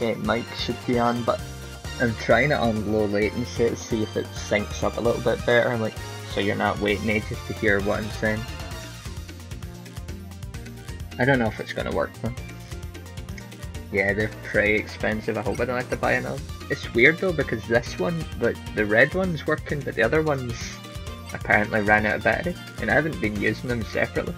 Okay, mic should be on, but I'm trying it on low latency to see if it syncs up a little bit better, like, so you're not waiting ages to hear what I'm saying. I don't know if it's gonna work though. Yeah, they're pretty expensive. I hope I don't have to buy another. It's weird though, because this one, the red one's working, but the other ones apparently ran out of battery, and I haven't been using them separately.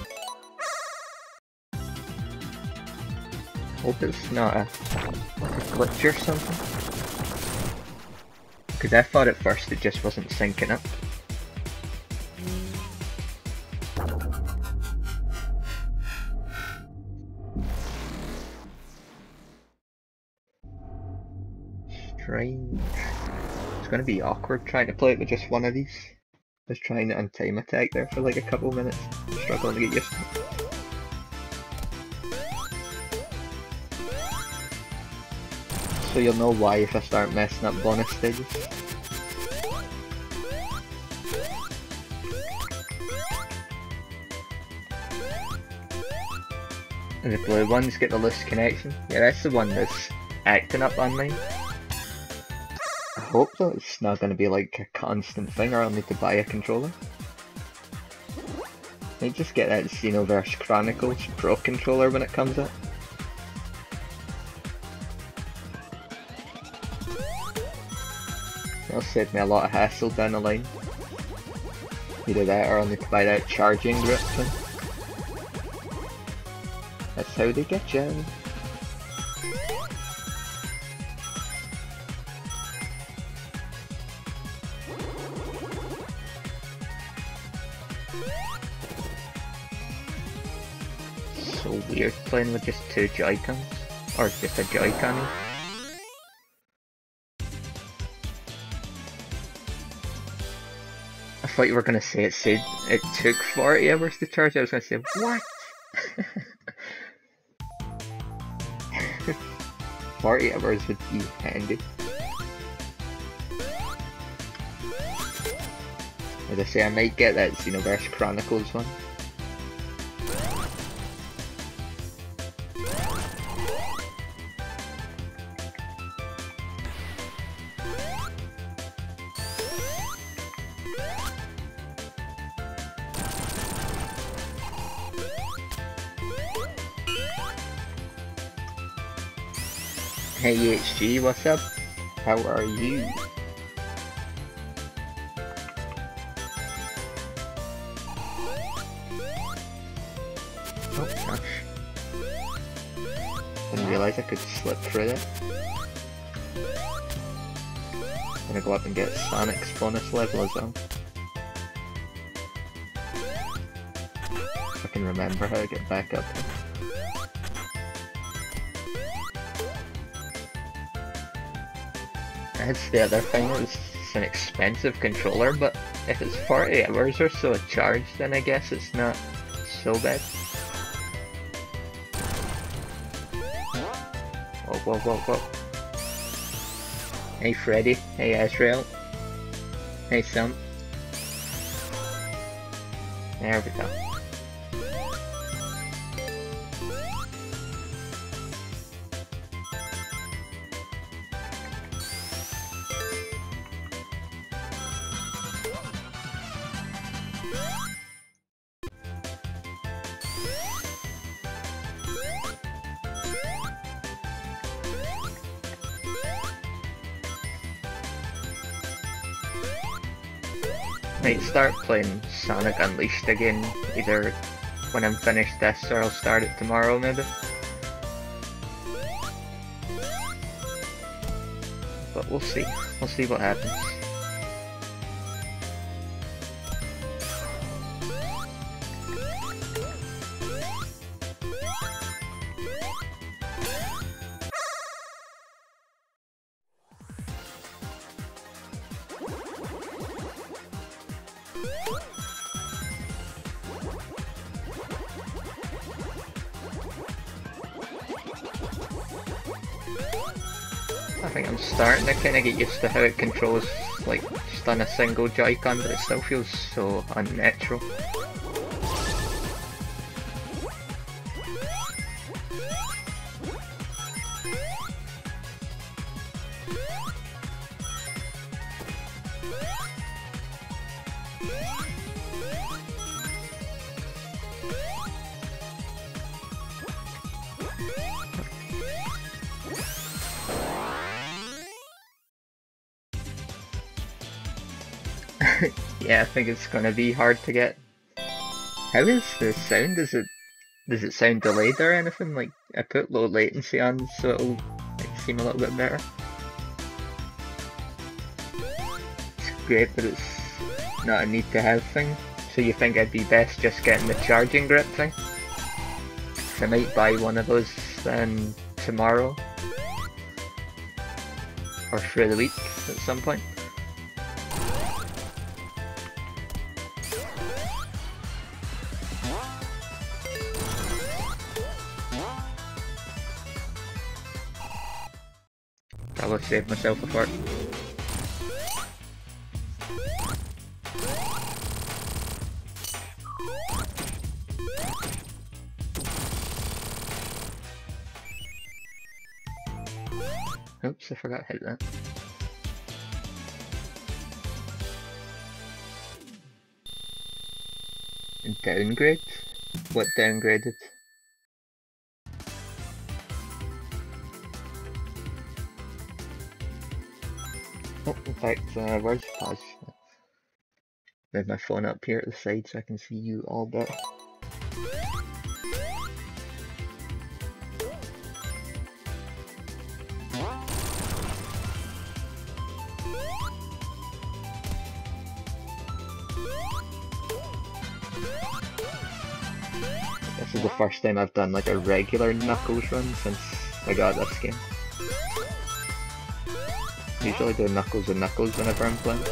Hope it's not a glitch or something. Because I thought at first it just wasn't syncing up. Strange. It's gonna be awkward trying to play it with just one of these. I was trying it on time attack there for like a couple of minutes, struggling to get used to it. So you'll know why if I start messing up bonus stages. And the blue ones get the loose connection. Yeah, that's the one that's acting up on mine. I hope that it's not going to be like a constant thing, or I'll need to buy a controller. I might just get that Xenoverse Chronicles Pro controller when it comes up. That'll save me a lot of hassle down the line. Either that or I'll need to buy that charging grip thing. That's how they get you. So weird playing with just two Joy-Cons. Or just a Joy-Con. I thought you were gonna say it said it took 40 hours to charge. I was gonna say, what? 40 hours would be handy. As I say, I might get that Xenoverse Chronicles one. Hey EHG, what's up? How are you? Oh gosh. Didn't realise I could slip through that. Gonna go up and get Sonic's bonus level as well. If I can remember how to get back up. That's the other thing, it's an expensive controller, but if it's 40 hours or so of charge, then I guess it's not so bad. Whoa, whoa, whoa, whoa. Hey Freddy, hey Azrael, hey Sam. There we go. Might start playing Sonic Unleashed again, either when I'm finished this or I'll start it tomorrow maybe. But we'll see what happens. I think I'm starting to kind of get used to how it controls, like, just on a single Joy-Con, but it still feels so unnatural. Yeah, I think it's gonna be hard to get. How is the sound? Does it sound delayed or anything? Like I put low latency on so it'll like, seem a little bit better. It's great, but it's not a need to have thing. So you think I'd be best just getting the charging grip thing? I might buy one of those then tomorrow or through the week at some point. I will save myself a fart. Oops, I forgot to hit that. Downgrade? What downgraded? Oh, in fact, where's pause? Move my phone up here at the side so I can see you all better. This is the first time I've done like a regular Knuckles run since I got this game. Usually do Knuckles and Knuckles whenever I'm playing.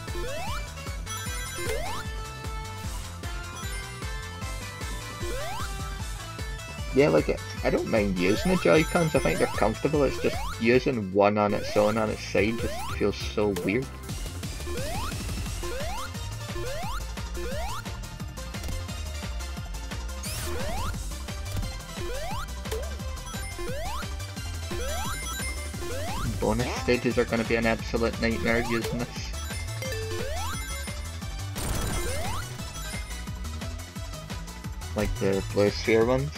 Yeah, like I don't mind using the Joy-Cons, I think they're comfortable, it's just using one on its own on its side just feels so weird. Bonus stages are going to be an absolute nightmare using this. Like the blue sphere ones.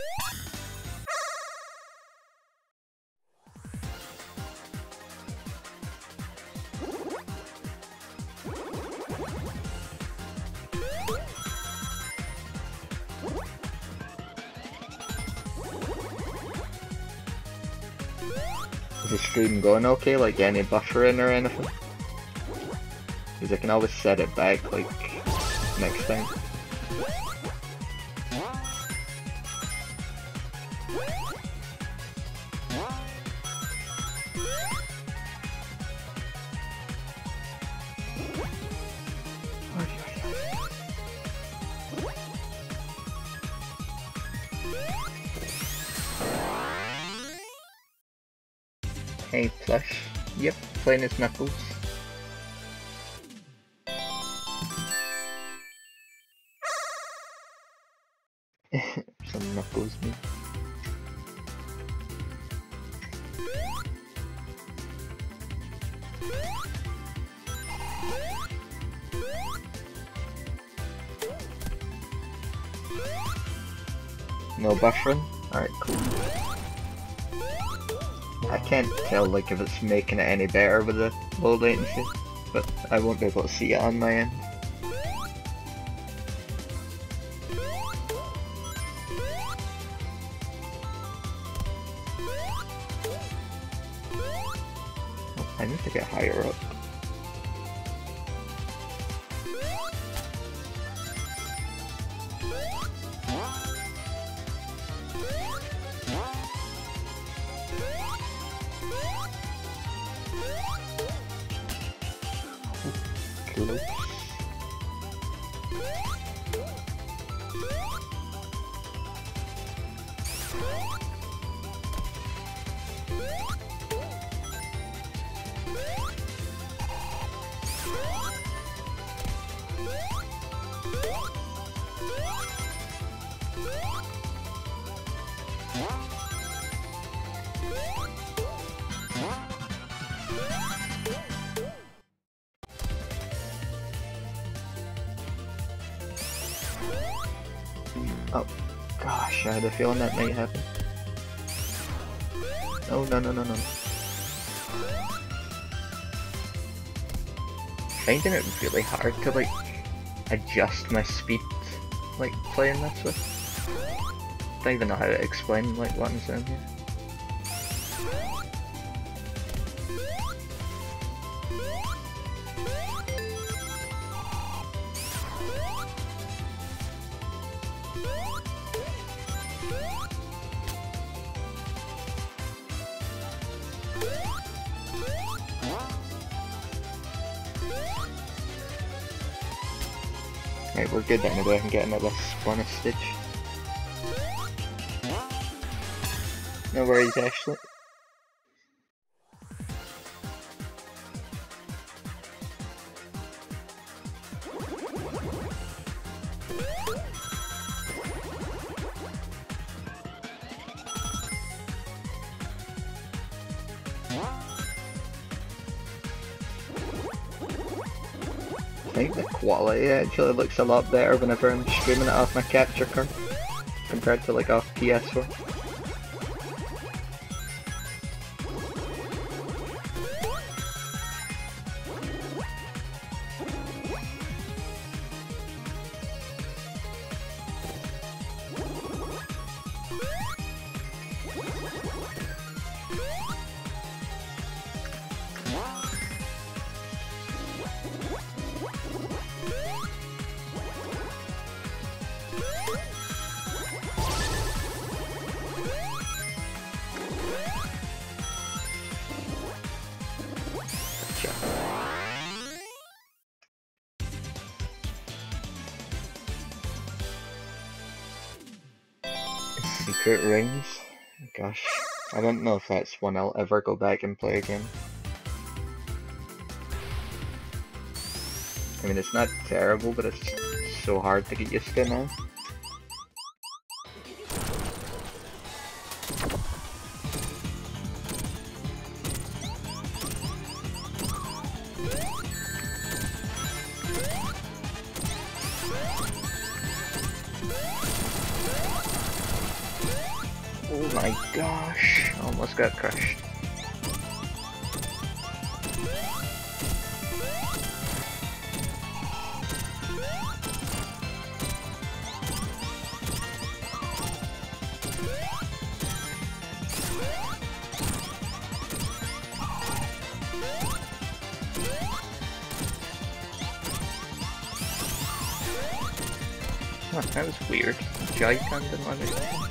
Is the stream going okay? Like any buffering or anything? Because I can always set it back like next time. Hey Plush, yep, playing as Knuckles. Some Knuckles me. No buffering? Alright, cool. I can't tell like if it's making it any better with the low latency, but I won't be able to see it on my end. Oh, I need to get higher up. Close. Oh, gosh, I had a feeling that might happen. Oh, no, no, no, no. Finding it really hard to, like, adjust my speed, like, playing this with. Don't even know how to explain, like, what I'm saying here. Right, we're good anyway, I can get another bonus stitch. No worries, Ashley. I think the quality actually looks a lot better whenever I'm streaming it off my capture card compared to like off PS4. Secret rings? Gosh, I don't know if that's one I'll ever go back and play again. I mean, it's not terrible, but it's so hard to get used to now. Oh my gosh, almost got crushed. Huh, that was weird. Joy-Con didn't let me do it.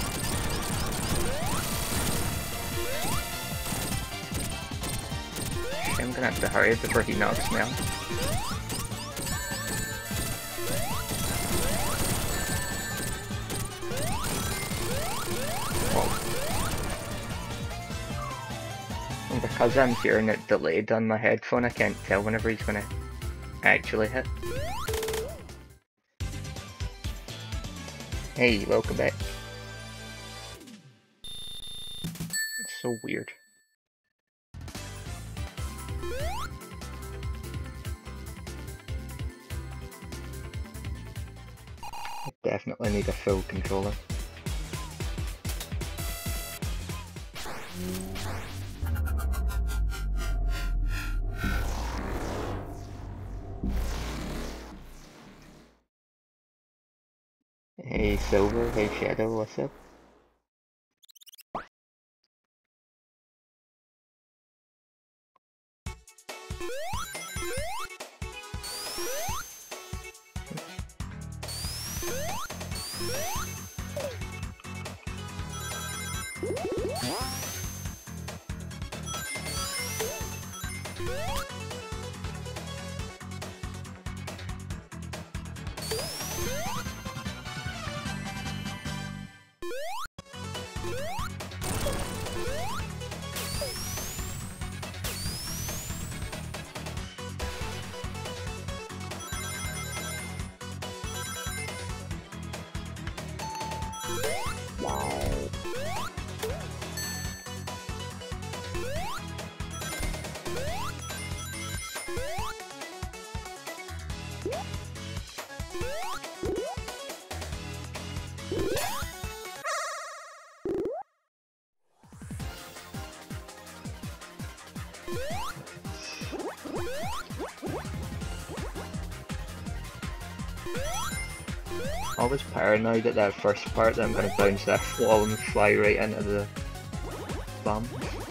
I'm gonna have to hurry before he knocks me out. And because I'm hearing it delayed on my headphone, I can't tell whenever he's gonna actually hit. Hey, welcome back. It's so weird. I definitely need a full controller. Hey Silver, hey Shadow, what's up? Always paranoid at that first part that I'm gonna bounce that wall and fly right into the bomb.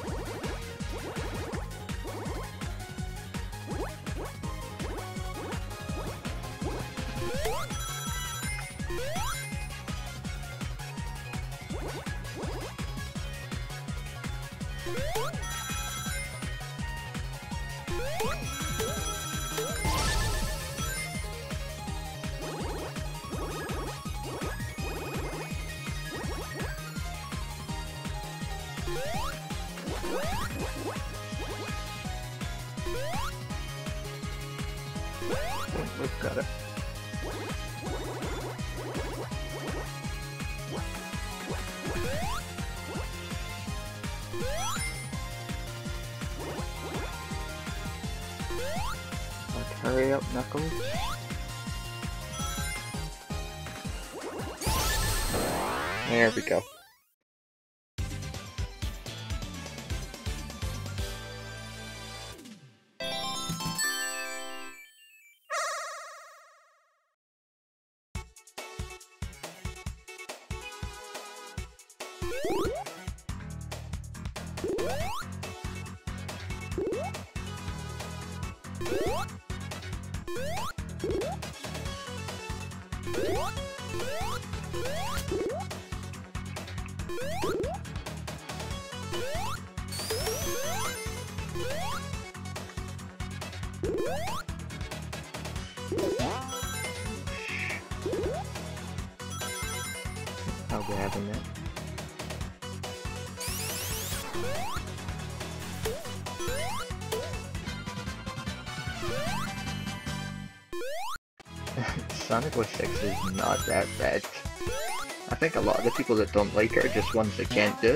We've got it. Like, hurry up, Knuckles. There we go. I'll be having that. Sonic 06 is not that bad. I think a lot of the people that don't like it are just ones that can't do it.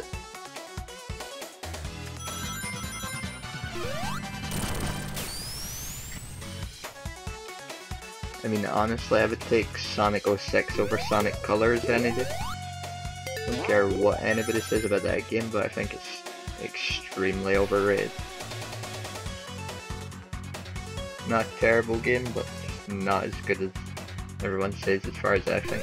I mean, honestly, I would take Sonic 06 over Sonic Colors any day. Don't care what anybody says about that game, but I think it's extremely overrated. Not a terrible game, but just not as good as everyone says as far as I think.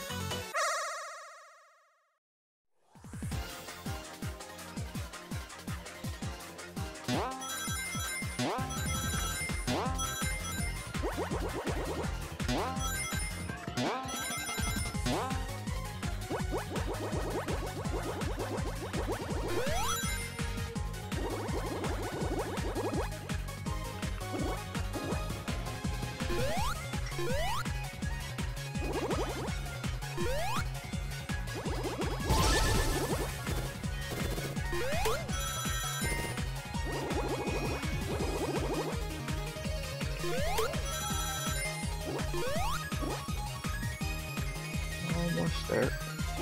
Almost there.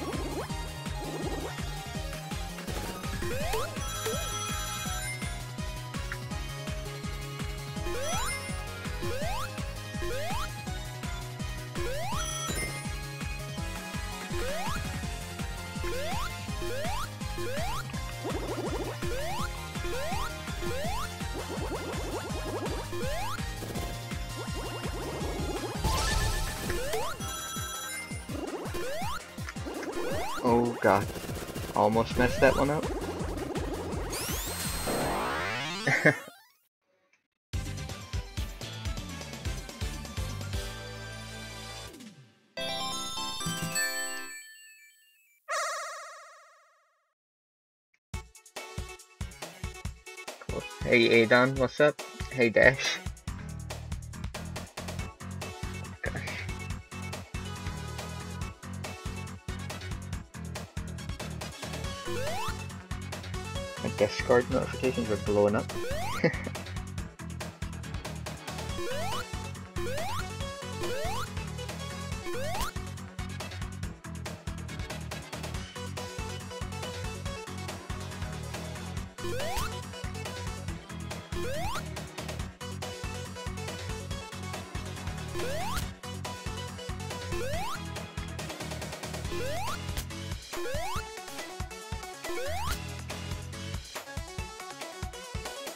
Oh god, almost messed that one up. Cool. Hey Adon, what's up? Hey Dash. My Discord notifications are blowing up.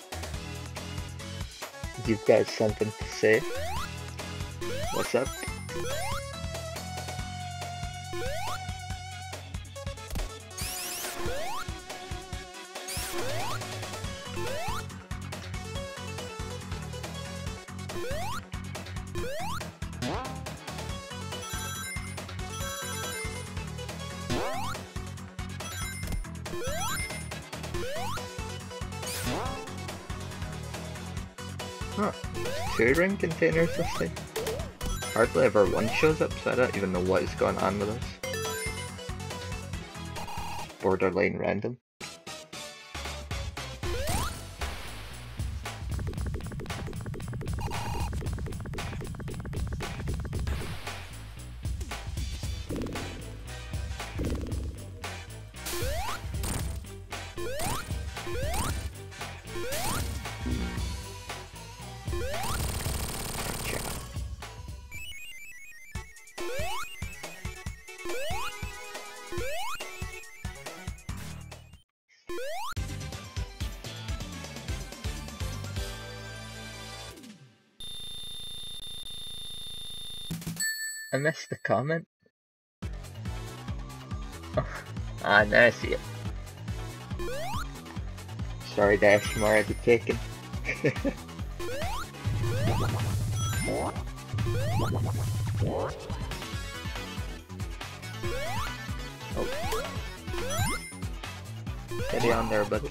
You've got something to say? What's up? Huh. 2 ring containers this time. Hardly ever one shows up, so I don't even know what is going on with us. Borderline random. I missed the comment. Oh, now I see it. Sorry Dash, I'm already taken. Oh. Steady on there, buddy.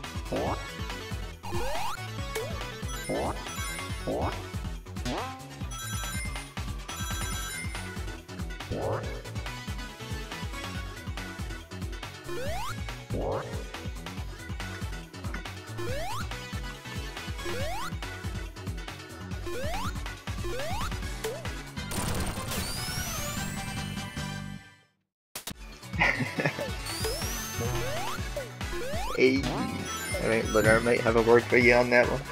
Hey. Alright, Lunar might have a word for you on that one.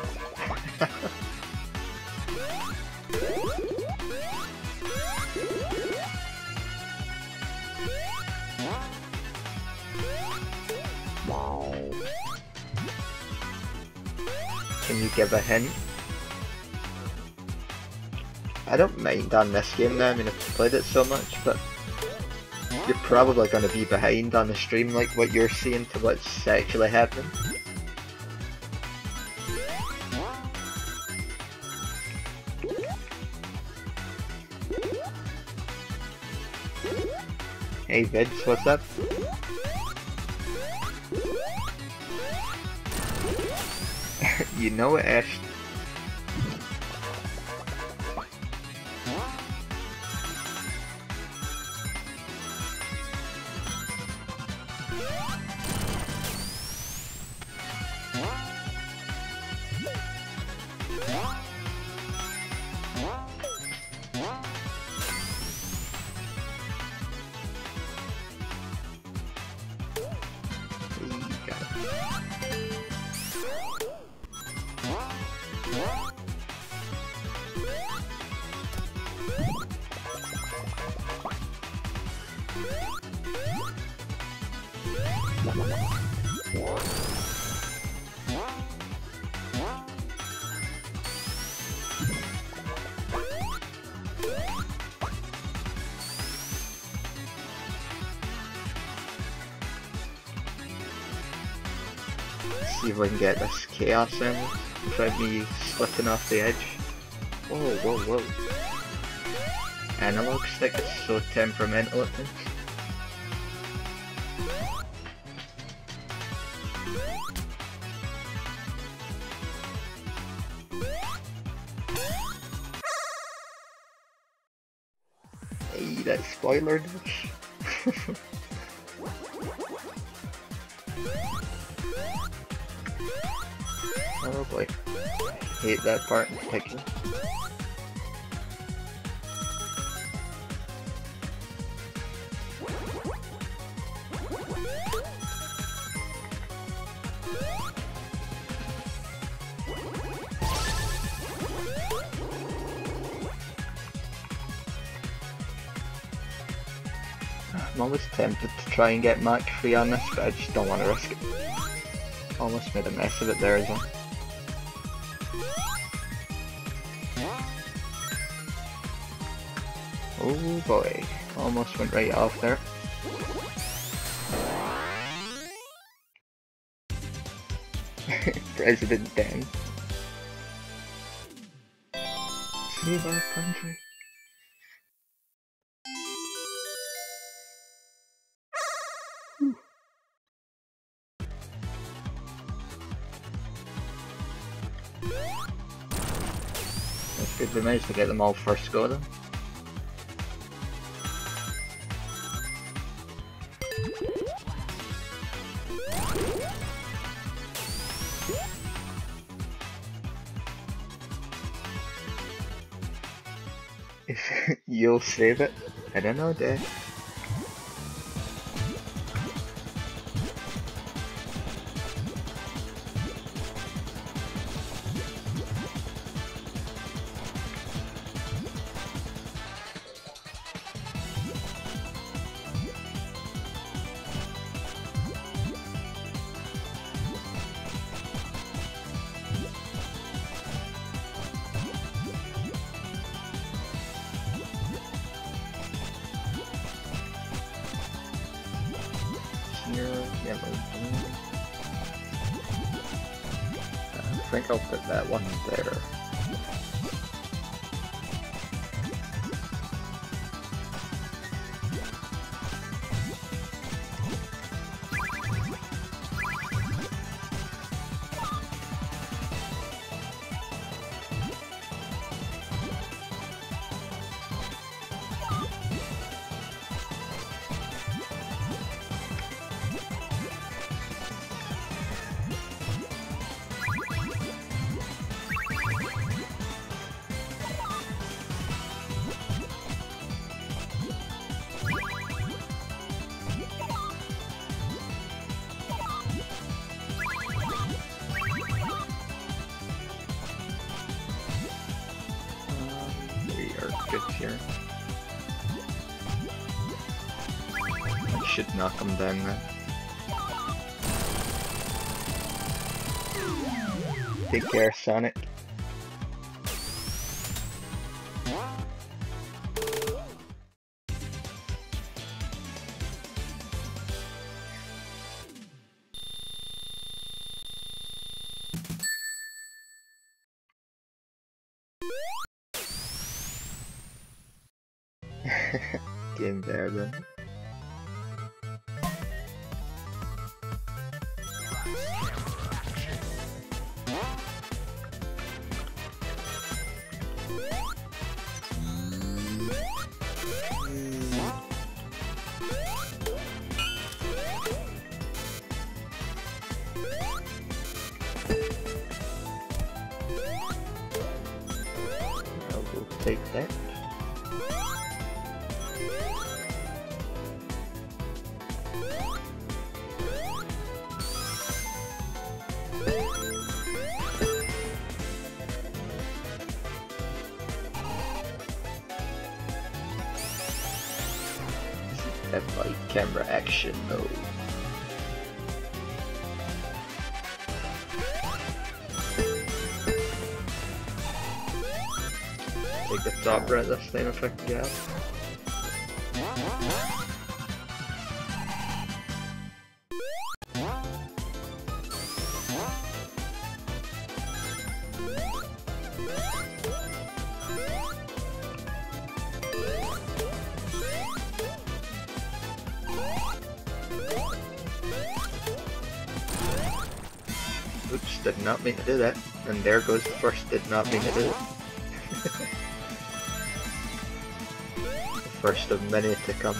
Can you give a hint? I don't mind on this game now, I mean I've played it so much, but you're probably going to be behind on the stream like what you're seeing to what's actually happening. Hey Vids, what's up? You know it, Ash. See if I can get this chaos in without me slipping off the edge. Whoa, whoa, whoa. Analog stick is so temperamental at things. Hey, that spoiler dash. Oh boy, I hate that part in particular. I'm always tempted to try and get Mac free on this, but I just don't want to risk it. Almost made a mess of it there as well. Oh boy, almost went right off there. President Dan. Save our country. That's good, we managed to get them all first go then. If you'll save it, I don't know, Dave. I think I'll put that one there. Here. I should knock him down then. Take care, Sonic. Game there then. I will take that. F5 camera action mode. Take the top right this time if I can get. Oops, did not mean to do that. And there goes the first, did not mean to do it. First of many to come.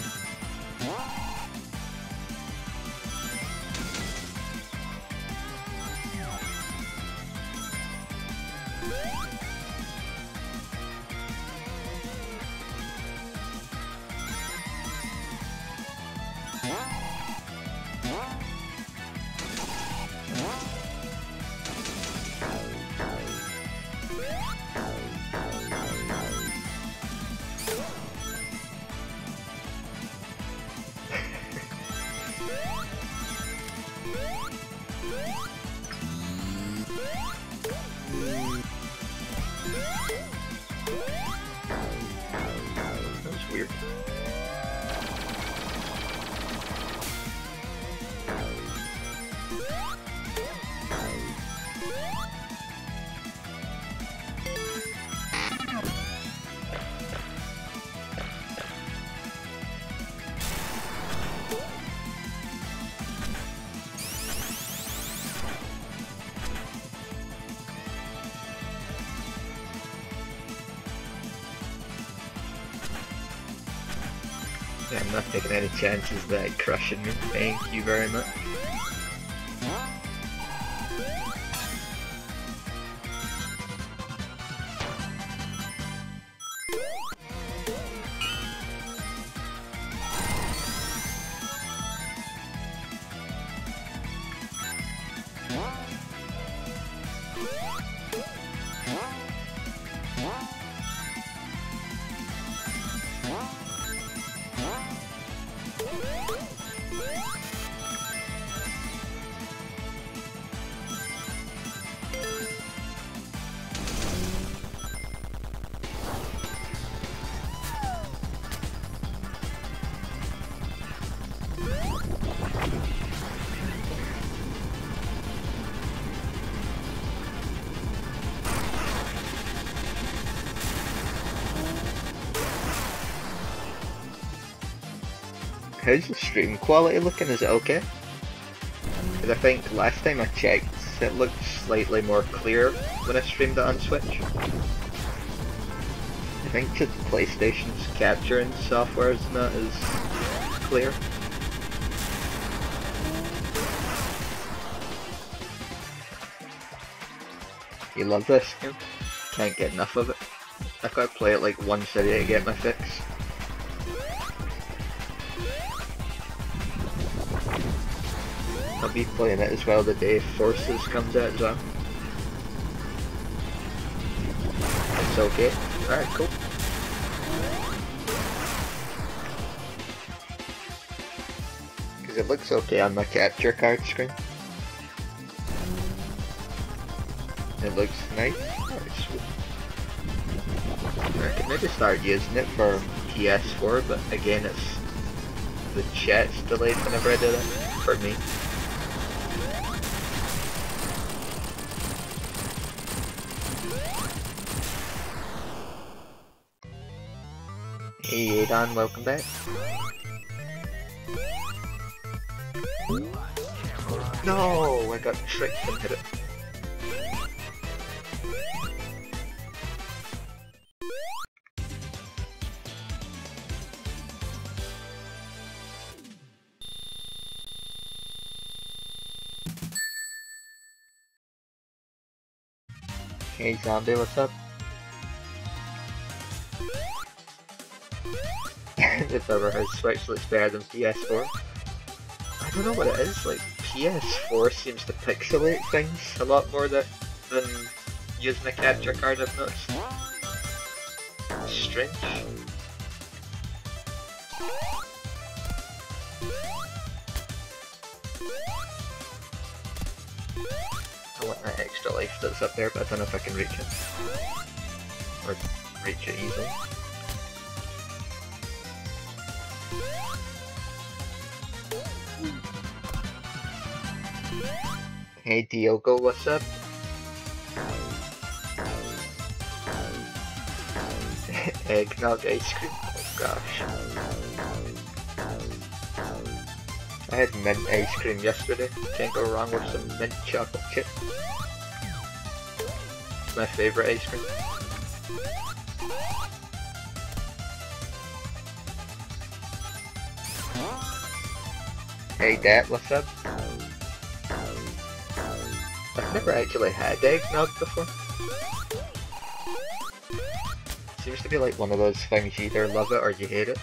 Yeah, I'm not taking any chances that crushing me. Thank you very much. How's the stream quality looking? Is it okay? Because I think last time I checked, it looked slightly more clear when I streamed it on Switch. I think the PlayStation's capturing software is not as clear. You love this game? Can't get enough of it. I've got to play it like once a day to get my fix. I'll be playing it as well the day Forces comes out as well. It's okay. Alright, cool. Because it looks okay on my capture card screen. It looks nice. Alright, sweet. I could maybe start using it for PS4, but again it's the chat's delayed whenever I do that, for me. Hey Adon, welcome back. No, I got tricked and hit it. Hey Zombie, what's up? If ever heard Switch looks better than PS4. I don't know what it is, like PS4 seems to pixelate things a lot more than using a capture card, I've noticed. It's strange. I want that extra life that's up there, but I don't know if I can reach it. Or reach it easily. Hey Diogo, what's up? Eggnog ice cream? Oh gosh. I had mint ice cream yesterday. Can't go wrong with some mint chocolate chip. It's my favourite ice cream. Hey Dad, what's up? I've never actually had eggnog before. Seems to be like one of those things, you either love it or you hate it.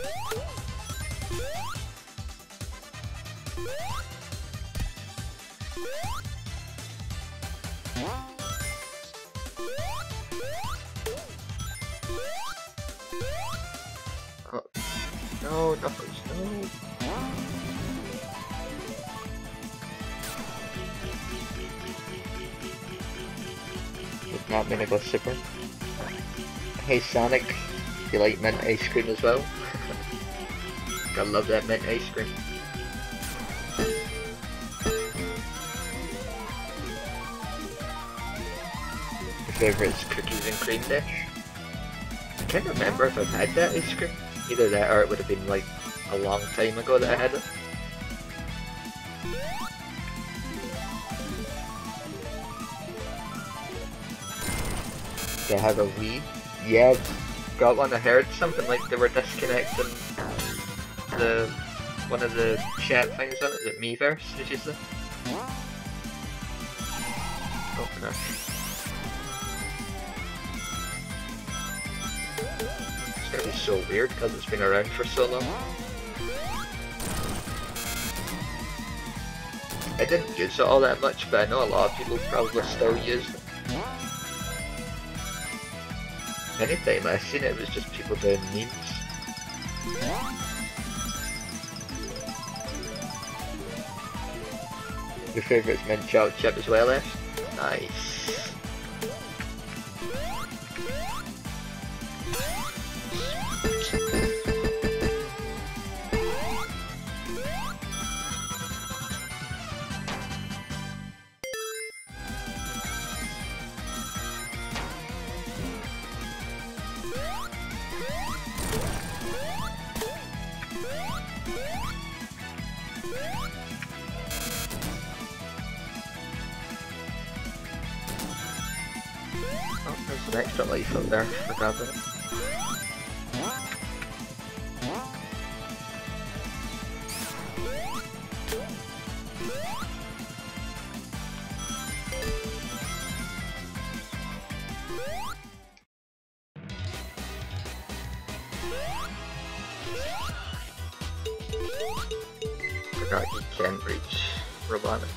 Oh, no, Knuckles, no. Did not mean to go super. Hey Sonic, do you like mint ice cream as well? I love that mint ice cream. Your favourite is cookies and cream dish? I can't remember if I've had that ice cream. Either that or it would have been like a long time ago that I had it. Do I have a Wii? Yeah, I've got one. I heard something like they were disconnecting the one of the chat things on it? Is it Miiverse, did you say? Okay. It's gonna be so weird because it's been around for so long. I didn't use it all that much, but I know a lot of people probably still use it. Anytime I've seen it, it was just people doing memes. Your favourite's mint chocolate chip as well, Ash? Nice. There's an extra life up there for grabbing it. Forgot you can't reach Robotic.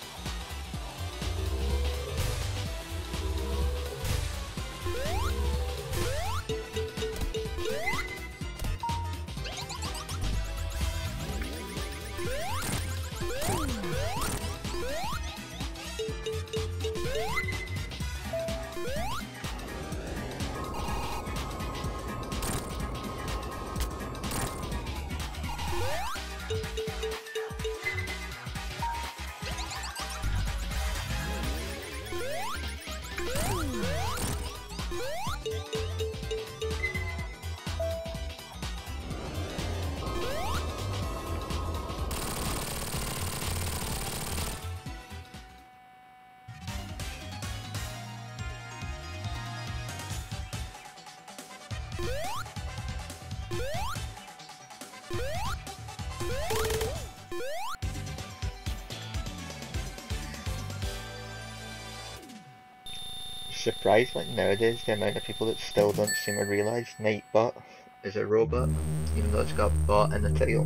Surprising nowadays the amount of people that still don't seem to realise Nightbot is a robot, even though it's got bot in the title.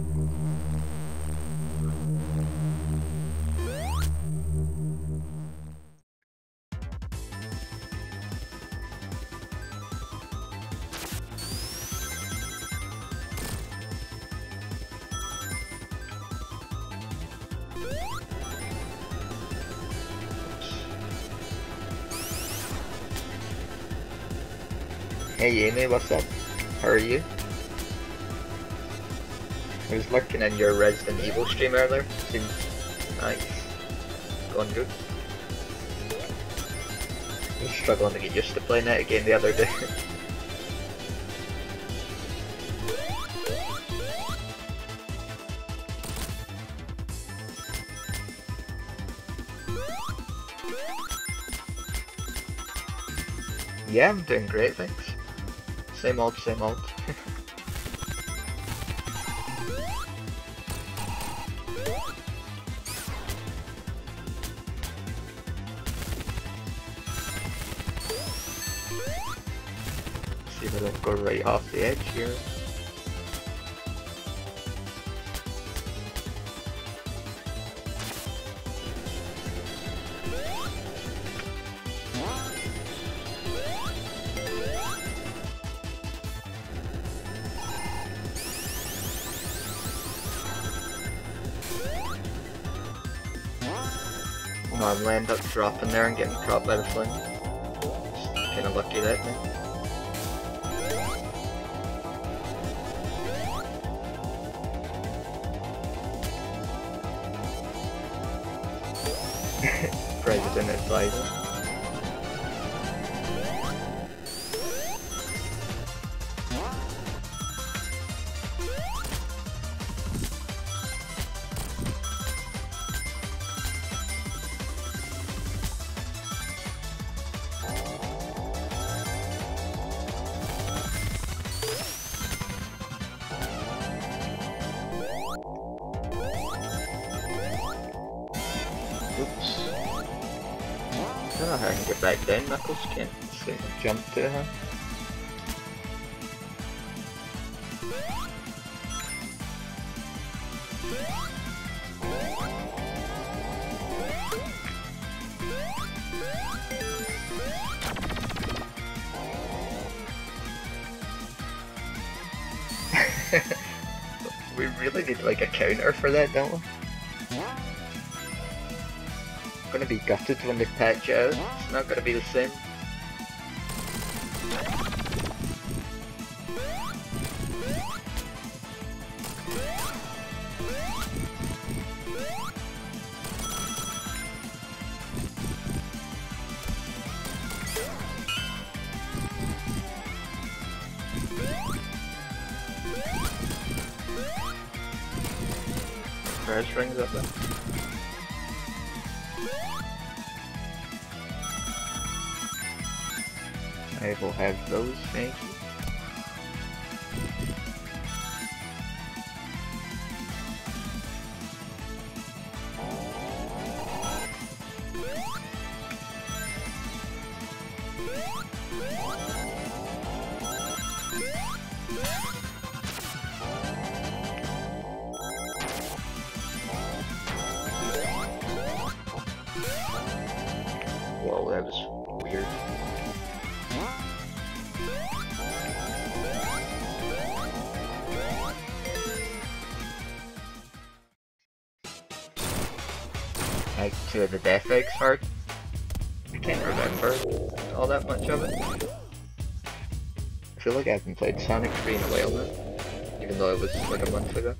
Hey Amy, what's up? How are you? I was lurking in your Resident Evil stream earlier. Seemed nice. Going good. I was struggling to get used to playing that again the other day. Yeah, I'm doing great, thanks. Same old, same old. See if I don't go right off the edge here. I'm gonna end up dropping there and getting caught by the flame. Kinda lucky that thing. President advisor. You're back down, Knuckles. Can't seem to jump to her. We really need like a counter for that, don't we? I'm gonna be gutted when they patch it out. It's not gonna be the same. Press rings up there. I will have those, thank you. Whoa, that was weird. Back to the Death Eggs part. I can't remember all that much of it. I feel like I haven't played Sonic 3 in a while now, even though it was like a month ago.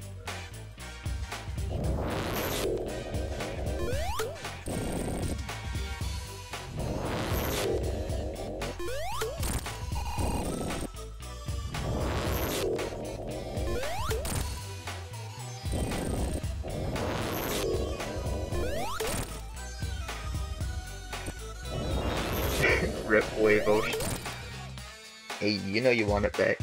Rip Wave Ocean. Hey, you know you want it back.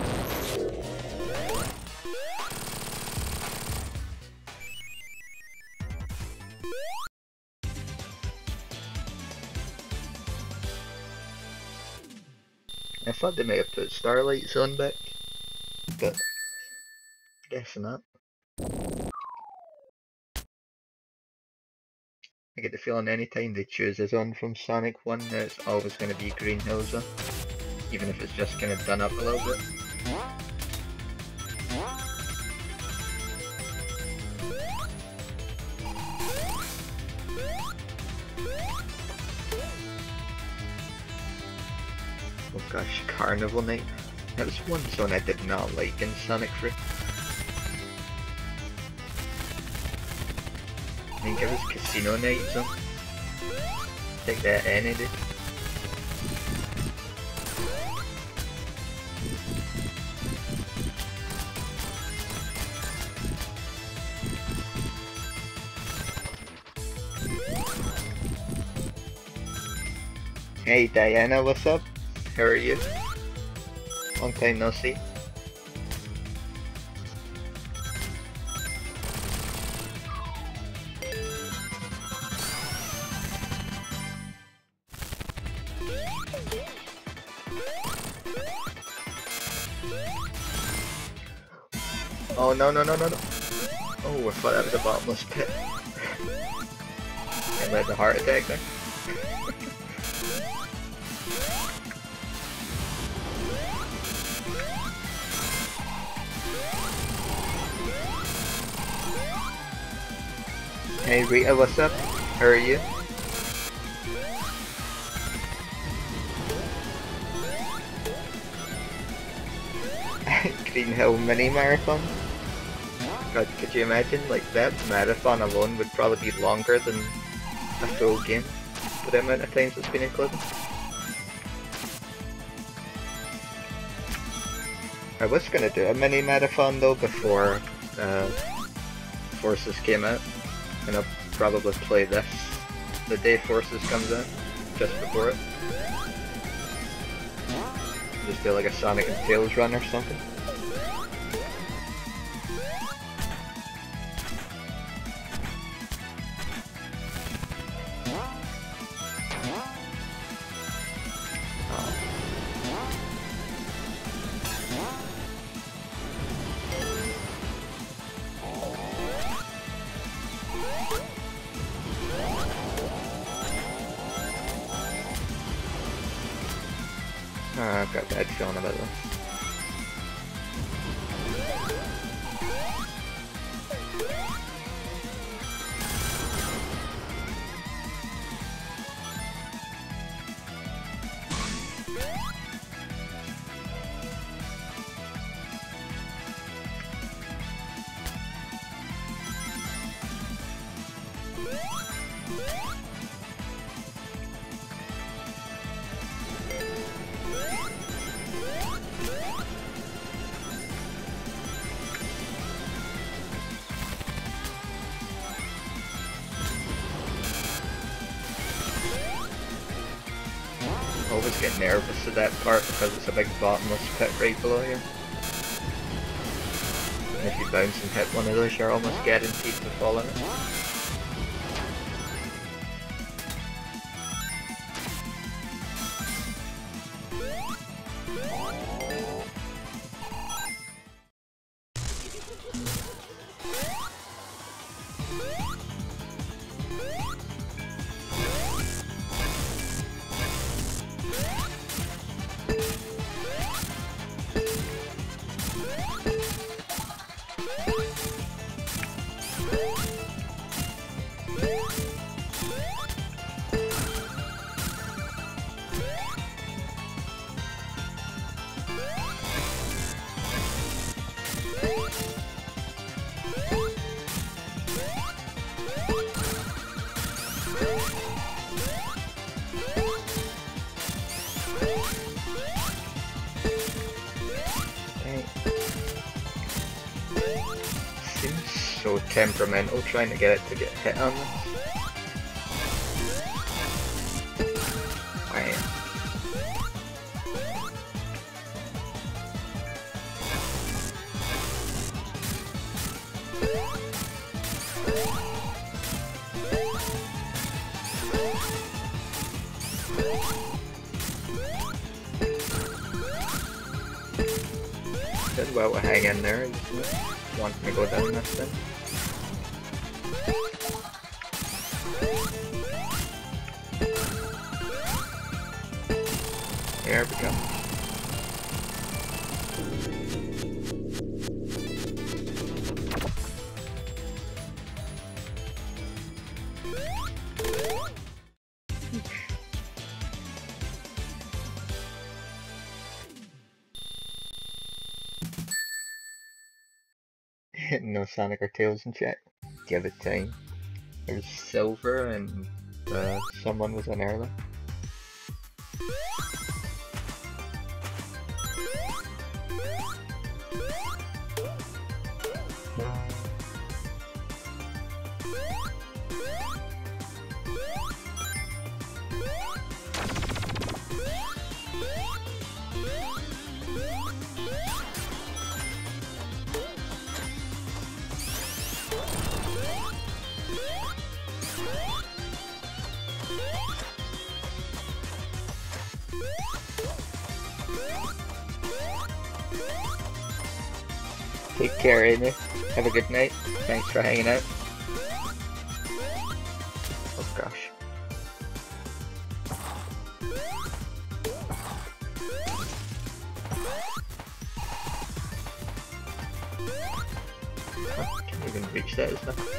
I thought they may have put Starlight Zone back, but I guess not. I get the feeling anytime they choose a zone from Sonic 1, it's always going to be Green Hill Zone, even if it's just kind of done up a little bit. Oh gosh, Carnival Night. That was one zone I did not like in Sonic 3. I think it was Casino Night zone. Take that any day. Hey Diana, what's up? How are you? Long time no see. Oh no no no no no. Oh, I thought that was a bottomless pit. I led the heart attack there. Hey Rita, what's up? How are you? Green Hill mini marathon? God, could you imagine? Like that marathon alone would probably be longer than a full game for the amount of times it's been included. I was gonna do a mini marathon though before Forces came out, and I'll probably play this the day Forces comes out, just before it. Just do like a Sonic and Tails run or something. I've got a bad feeling about this. I always get nervous at that part because it's a big bottomless pit right below here. And if you bounce and hit one of those, you're almost guaranteed to fall in it. Seems so temperamental trying to get it to get hit on this. Right. Did well to hang in there, want me to go down this thing. There we go. No Sonic or Tails in chat. Give it time. There's Silver and someone was in earlier. Take care, Amy. Have a good night. Thanks for hanging out. Oh gosh. Oh, can't even reach that, isn't it?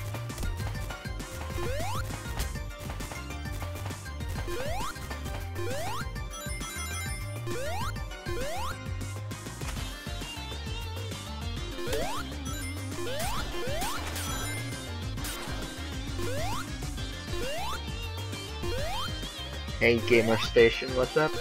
Hey Gamer Station, what's up?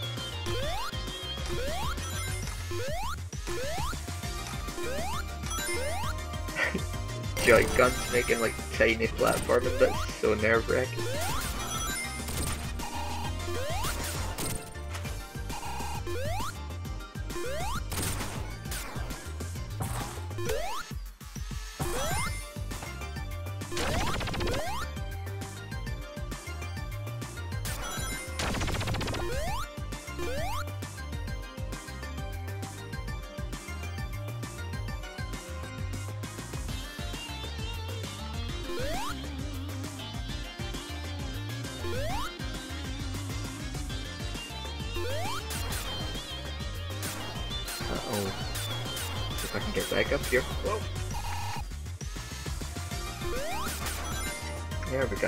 Joy-Cons making like tiny platforming, that's so nerve-wracking. Uh-oh. See if I can get back up here. Whoa. There we go.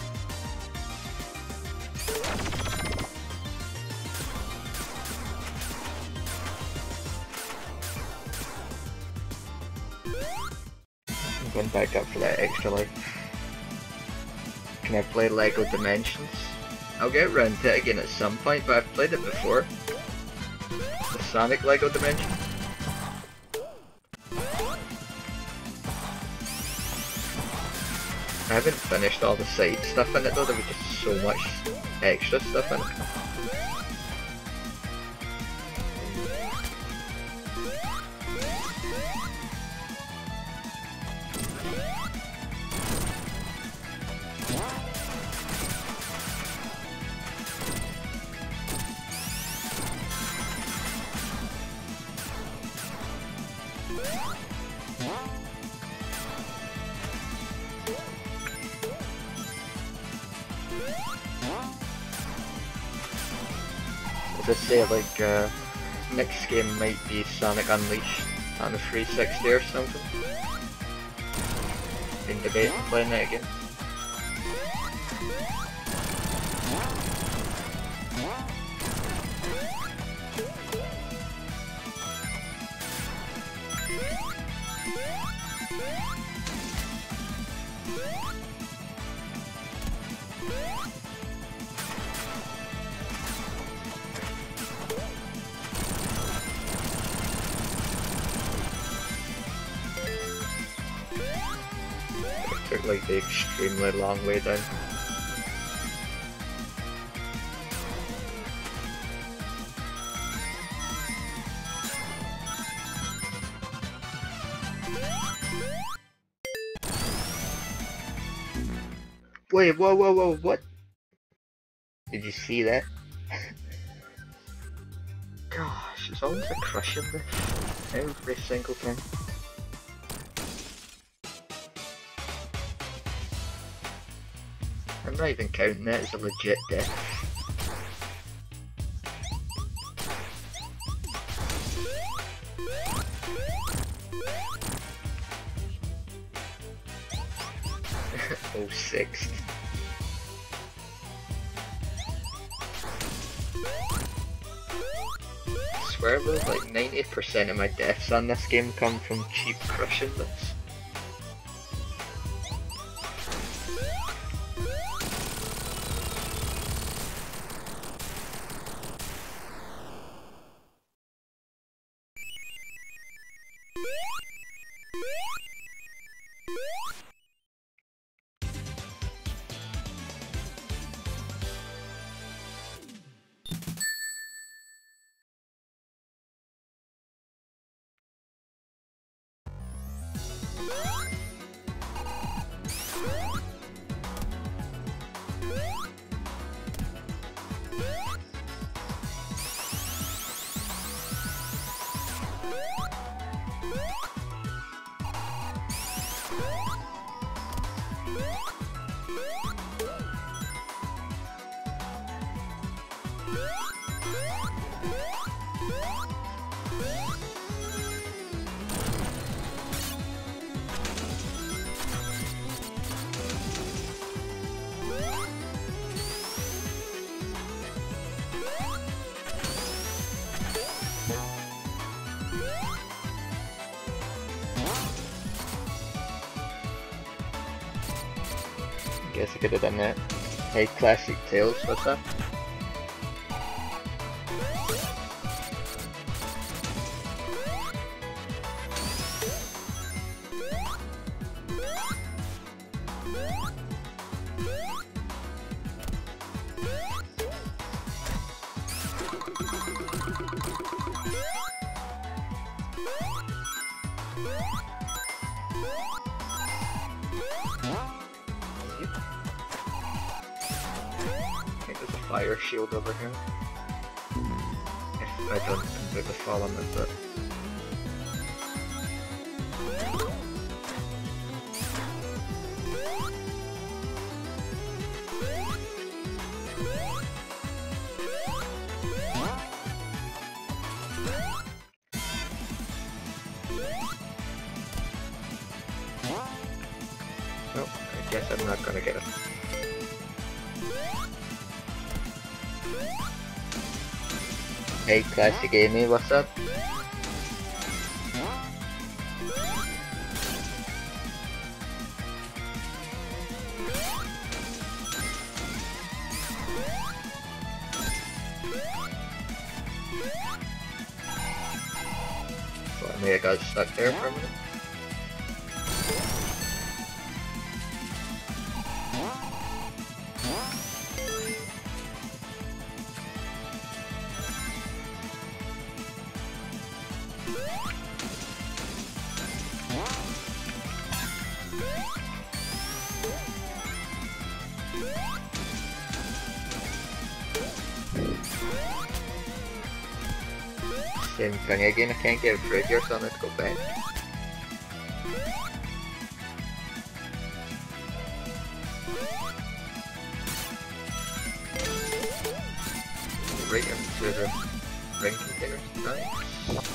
I'm going back up for that extra life. Can I play Lego Dimensions? I'll get around to it again at some point, but I've played it before. The Sonic Lego Dimension. I haven't finished all the side stuff in it though, there was just so much extra stuff in it. As I say, like, next game might be Sonic Unleashed on the 360 or something. Been debating playing that again. Took like the extremely long way down. Wait, whoa, what? Did you see that? Gosh, it's almost like crushing this every single time. I'm not even counting that as a legit death. Oh, sixth. I swear though, like 90% of my deaths on this game come from cheap crushing this. Guess I could have done that. Hey, Classic Tales, what's up? Fire shield over here. If I don't completely fall on it, but guess I'm not gonna get it. Hey, Classic Amy, what's up? Well, I may have got stuck there for a minute. Same thing again, I can't get through here, so I need to go back. Right into the ring containers. Nice.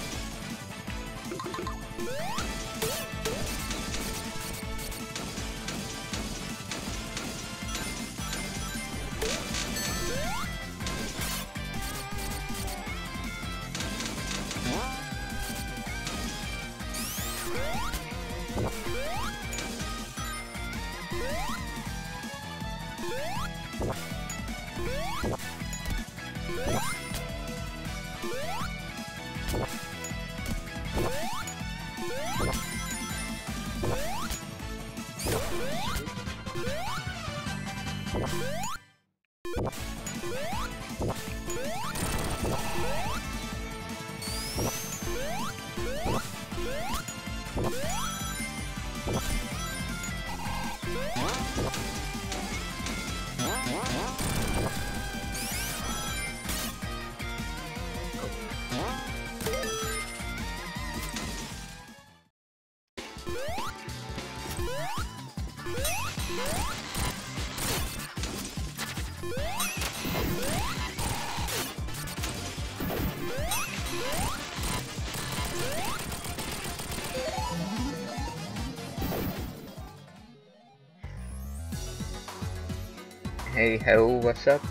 Hey ho, what's up?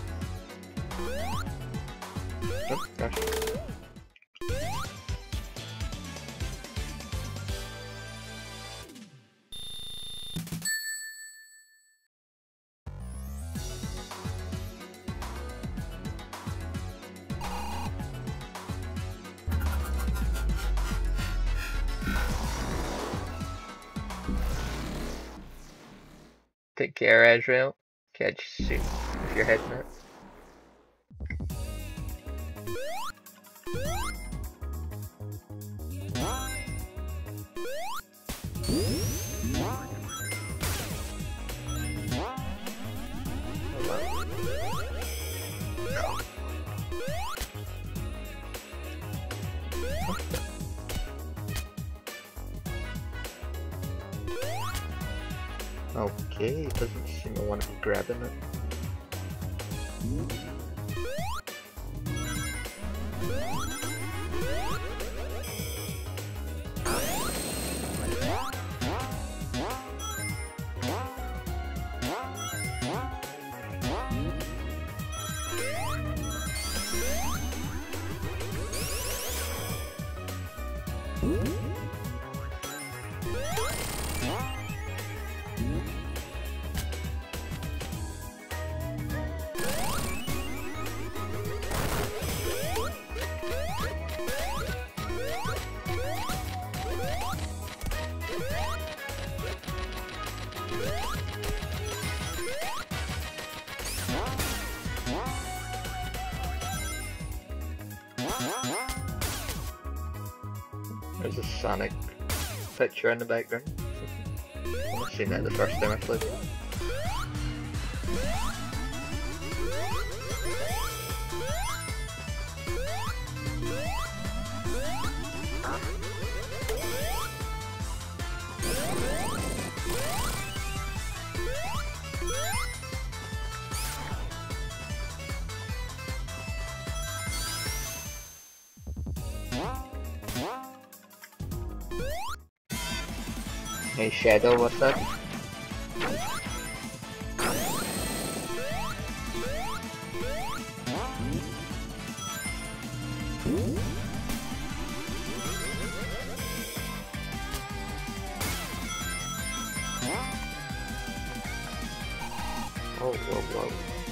Oh, gosh. Take care, Azrael. Catch you soon if you're heading out. Okay, it doesn't seem to want to be grabbing it. There's a Sonic picture in the background. I've seen that the first time I played. Hey Shadow, what's up? Whoa, whoa, whoa.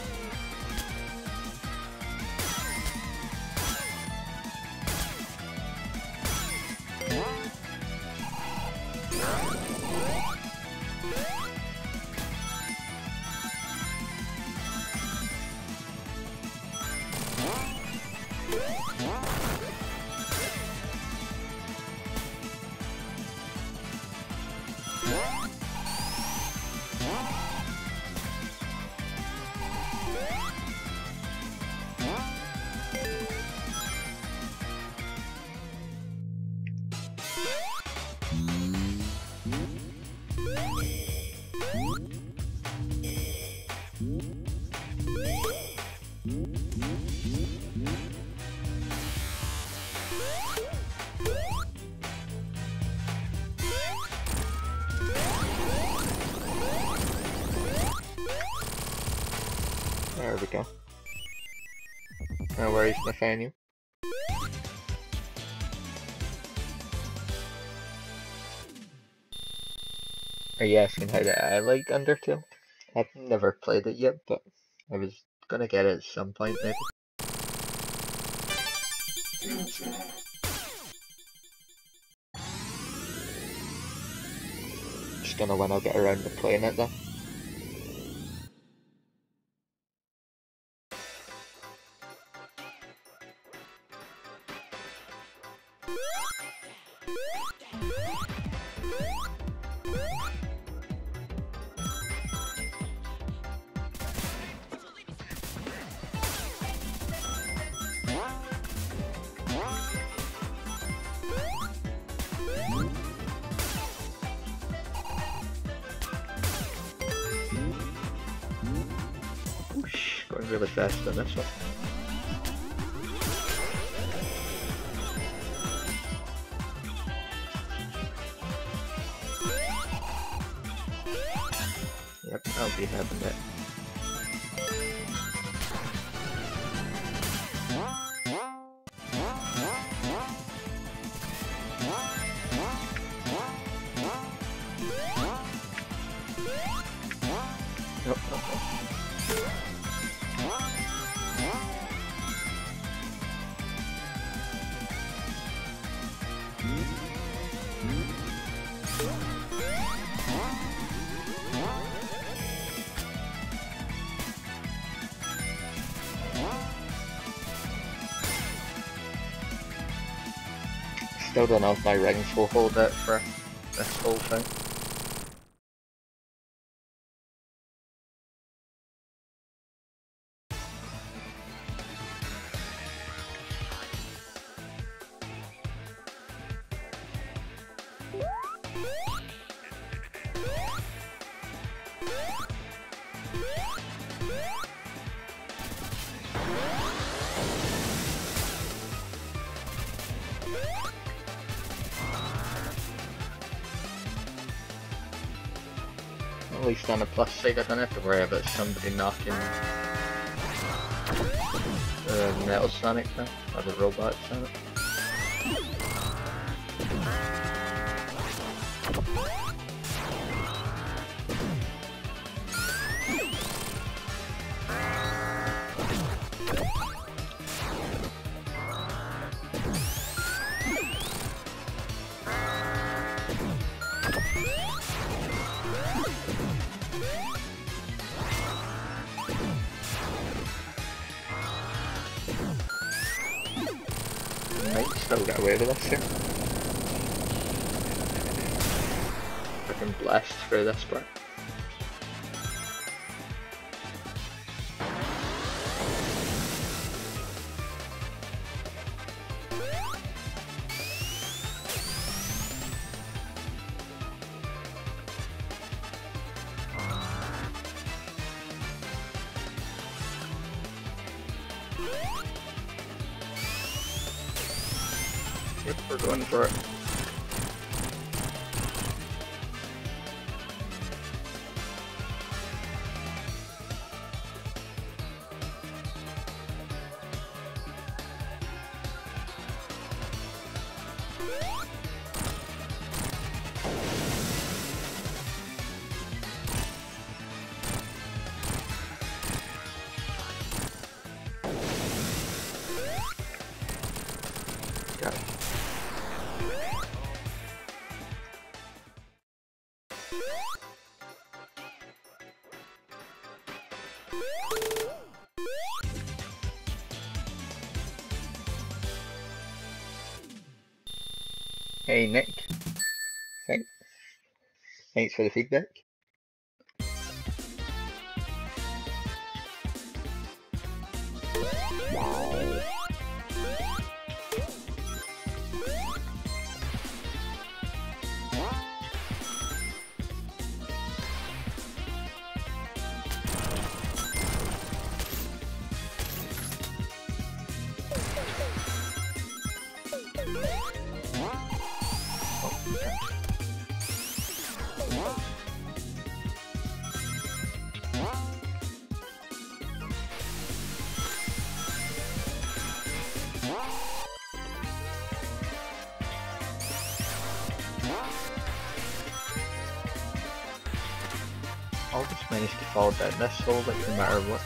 There we go. No worries, Nathaniel. Are you asking how do I like Undertale? I've never played it yet, but I was gonna get it at some point maybe. Just gonna when I get around to playing it though. Whoosh, going really fast on this one. Yep, I'll be having it. Nope, okay. Still don't know if my rings will hold it for this whole thing. At least on a plus side, I don't have to worry about somebody knocking the Metal Sonic down, or the Robot Sonic. Might still get away with this here. I can blast through this part. Yep, we're going for it. Got it. Hey Nick, thanks, thanks for the feedback. I'll just manage to fall down this hole like no matter what.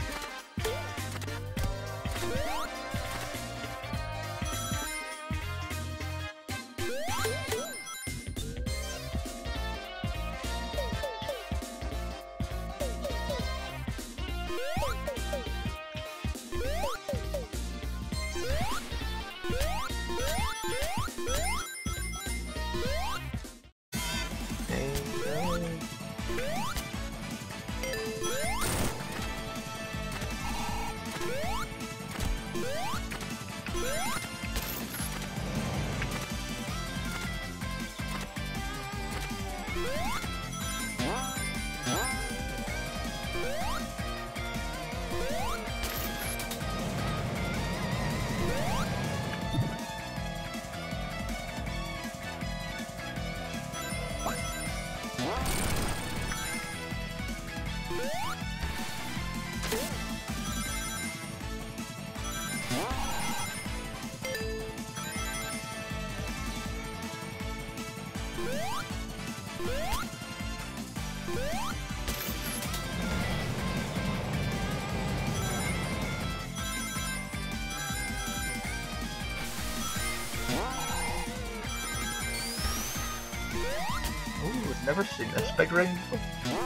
Ooh, I've never seen this big ring before.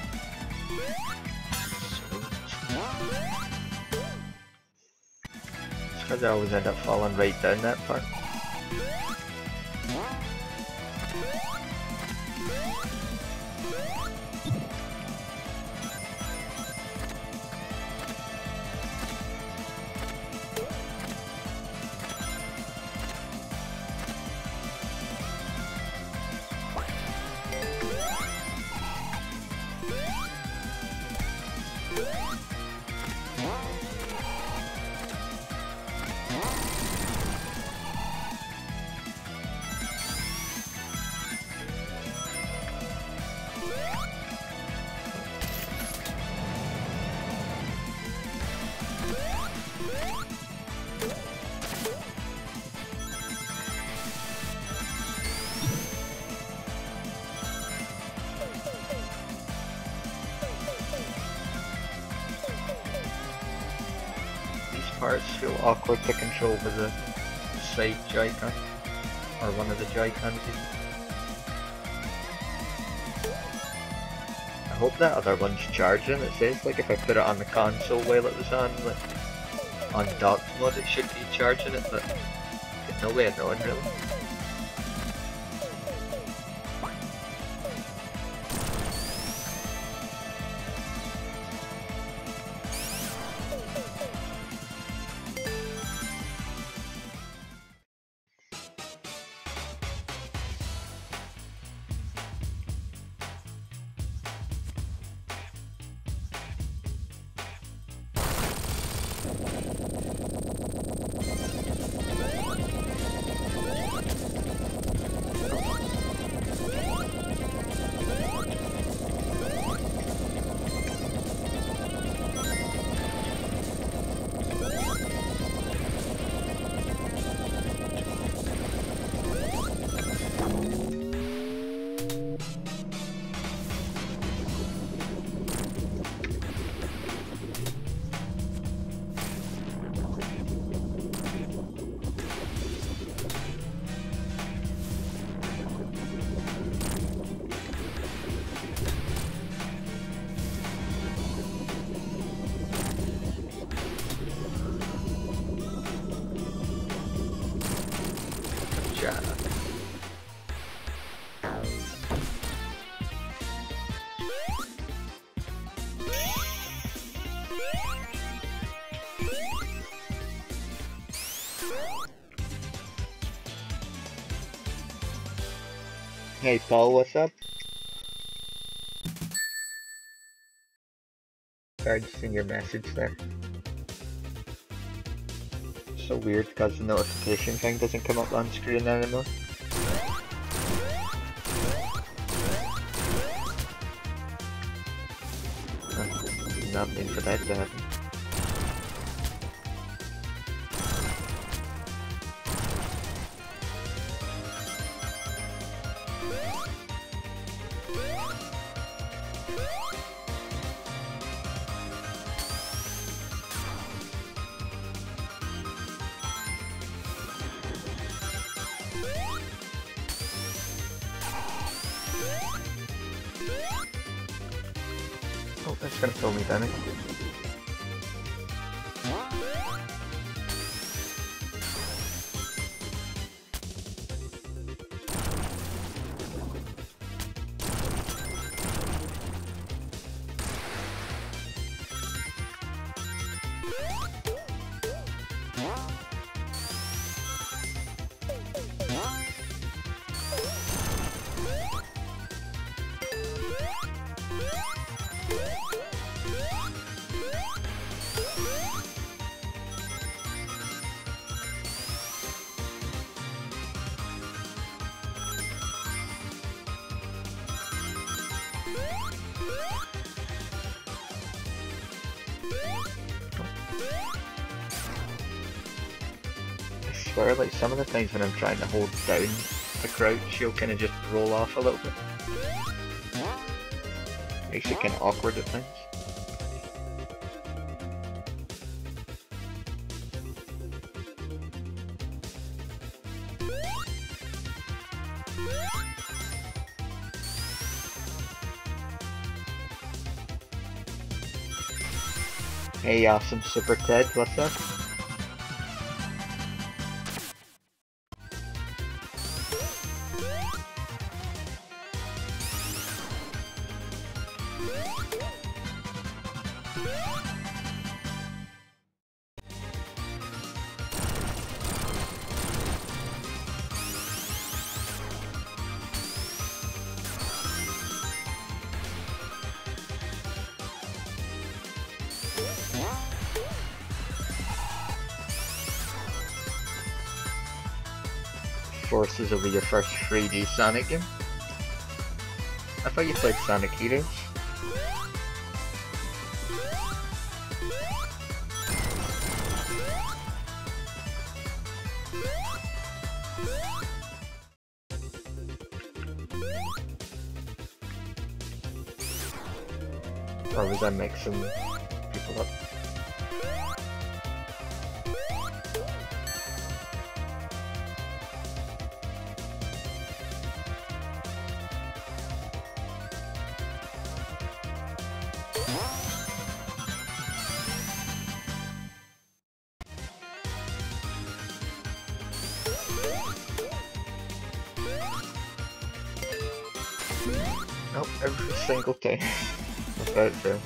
It's because I always end up falling right down that part. Parts feel awkward to control with the side Joy-Con, or one of the Joy-Cons even. I hope that other one's charging. It says like if I put it on the console while it was on, like on docked mode, it should be charging it, but there's no way of knowing really. strat. Hey Paul, what's up? Sorry, just seen your message there. So weird because the notification thing doesn't come up on screen anymore. Not mean for that to happen. Oh, that's gonna throw me down. I swear, like some of the times when I'm trying to hold down the crouch, she'll kind of just roll off a little bit. Makes it kind of awkward at times. Hey, awesome Super Ted, what's up? Forces will be your first 3D Sonic game? I thought you played Sonic Heroes. Or was I mixing people up? Nope, every single time. Without fail.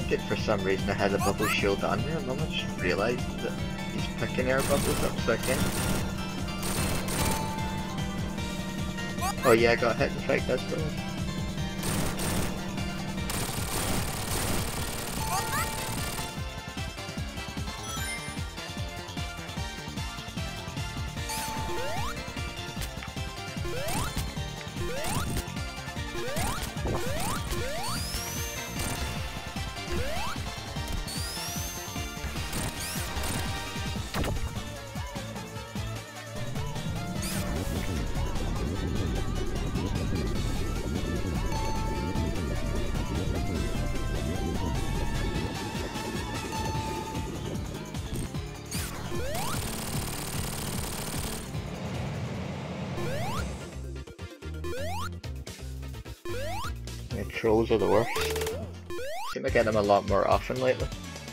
it for some reason I had a bubble shield on there, and I just realised that he's picking air bubbles up, so I can't. Oh yeah, I got hit in fact, that's brilliant. Yeah, trolls are the worst. Seem to get them a lot more often lately.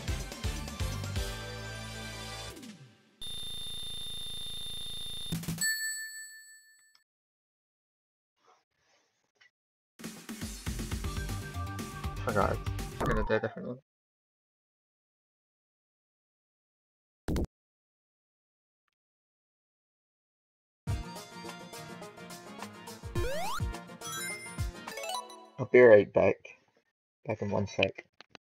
Forgot. I'm gonna do a different one. I'll be right back. Back in 1 sec.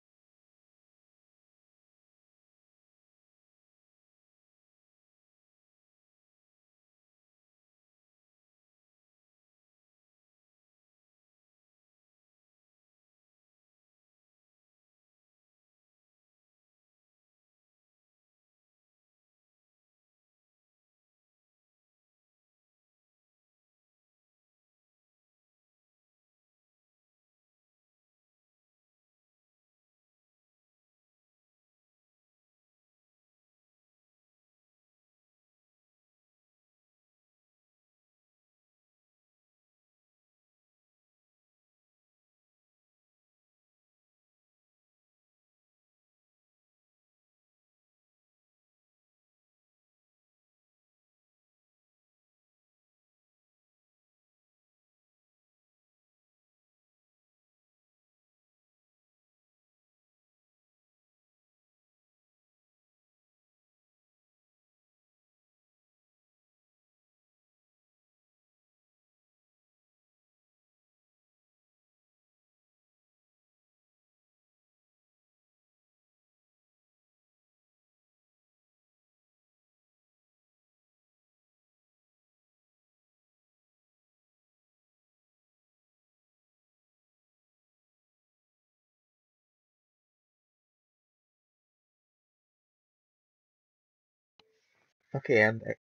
Okay, I'm back.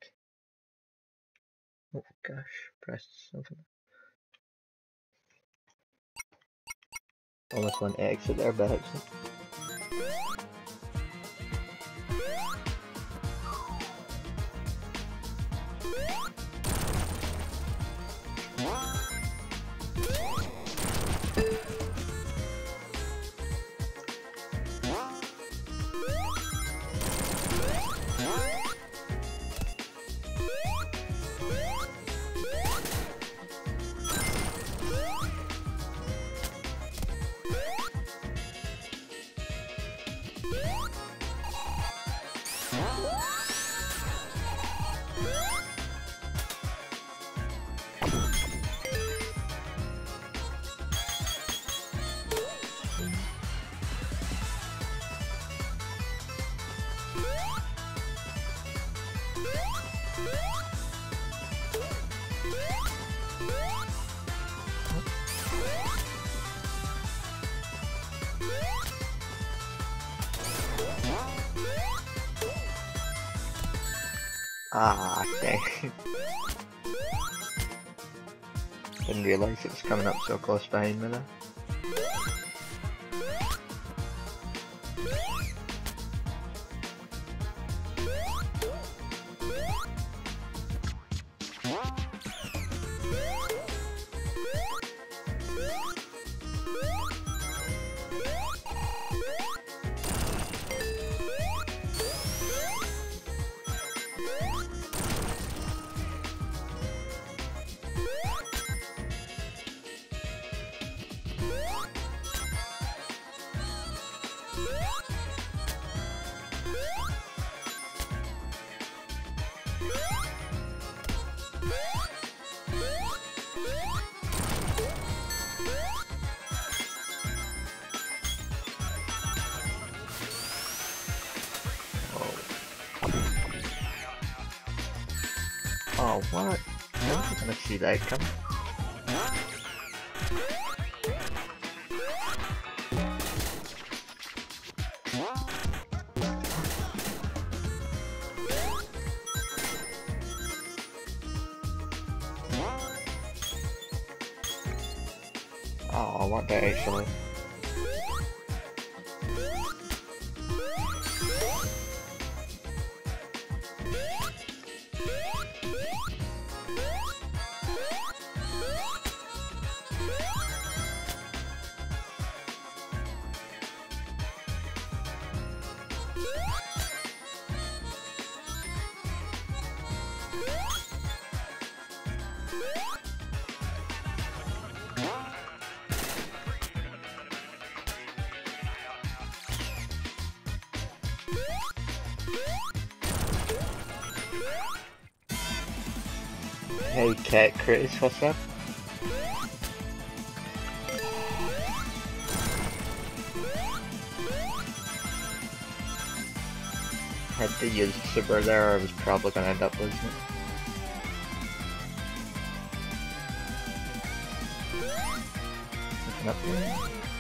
Oh gosh, pressed something. Almost went exit there by accident. Ah, dang. Didn't realise it was coming up so close behind me there. Oh, what? I wasn't gonna see that coming. Oh, I want that actually. Hey Cat Critters, what's up? Had to use super there, or I was probably gonna end up losing it. Looking up here.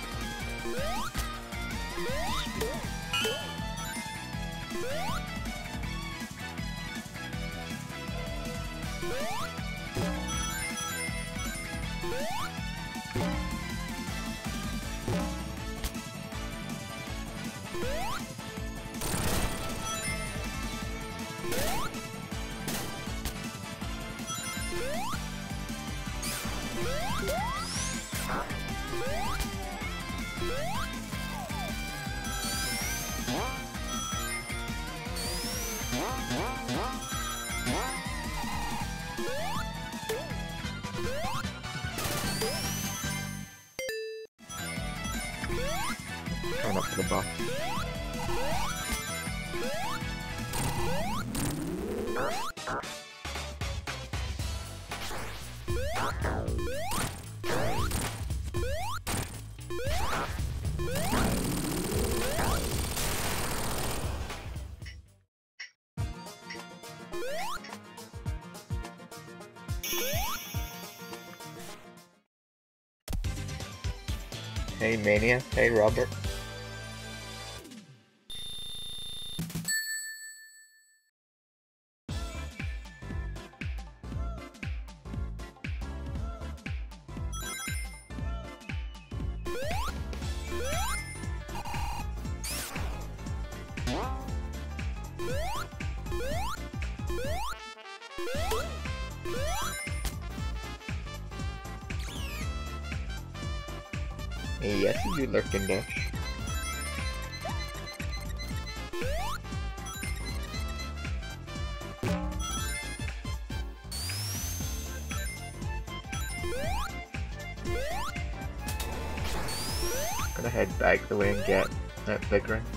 Turn up to the box. Hey Mania, hey Robert. Yes, you lurking dash. Gonna head back the way and get that big ring.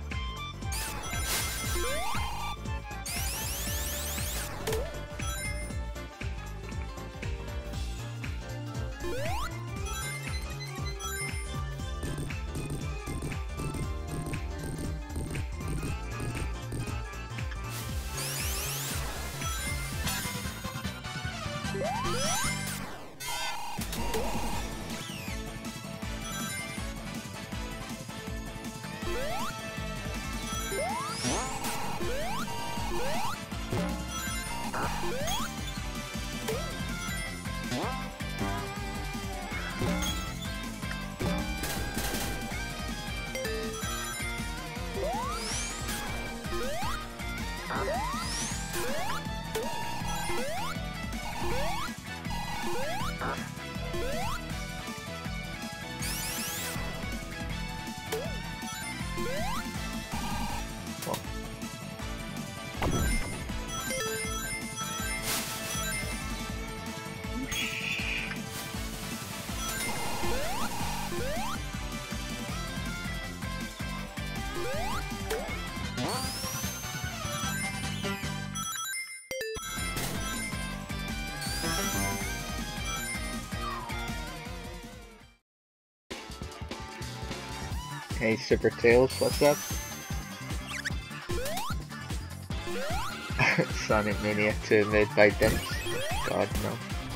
Hey Super Tails, what's up? Sonic Mania 2 made by Dims. God no.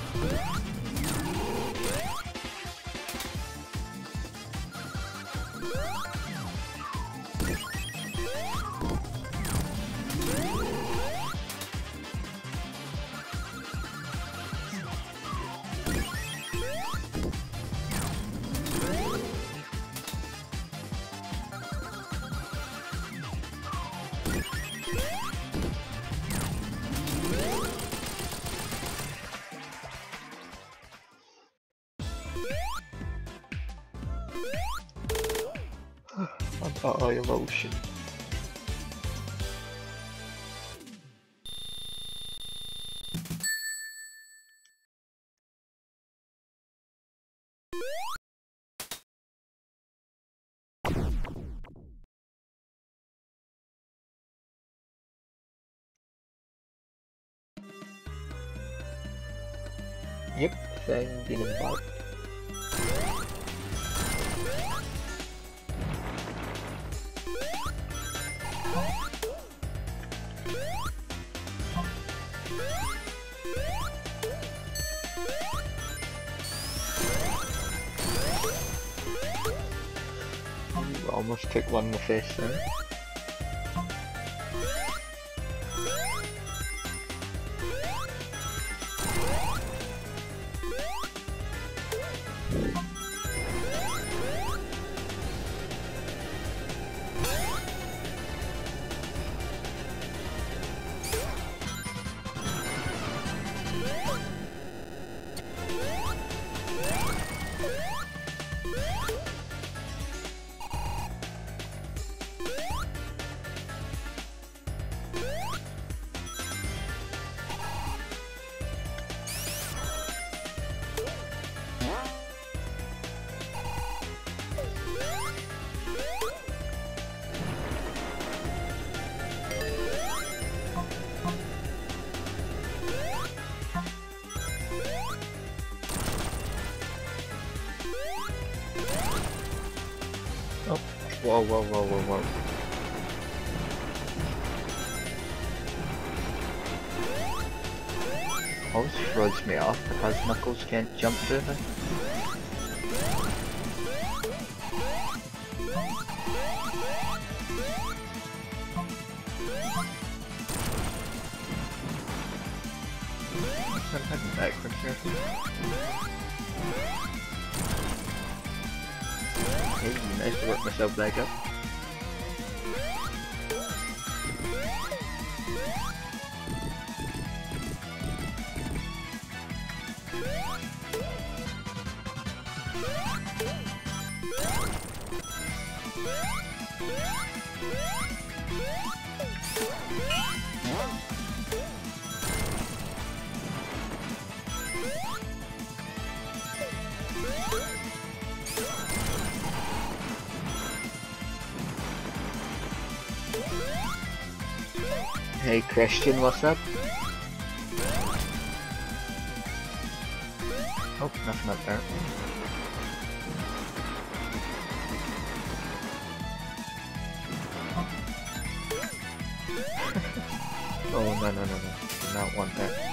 About all emotion. Yep, thing being involved. Almost took one in the face there. Oh, whoa, whoa, whoa, whoa, whoa. Always throws me off because Knuckles can't jump through them. I'm heading backwards here. Hey, nice to work myself back up. Hey Christian, what's up? Oh, nothing up there. Oh no, do not want that.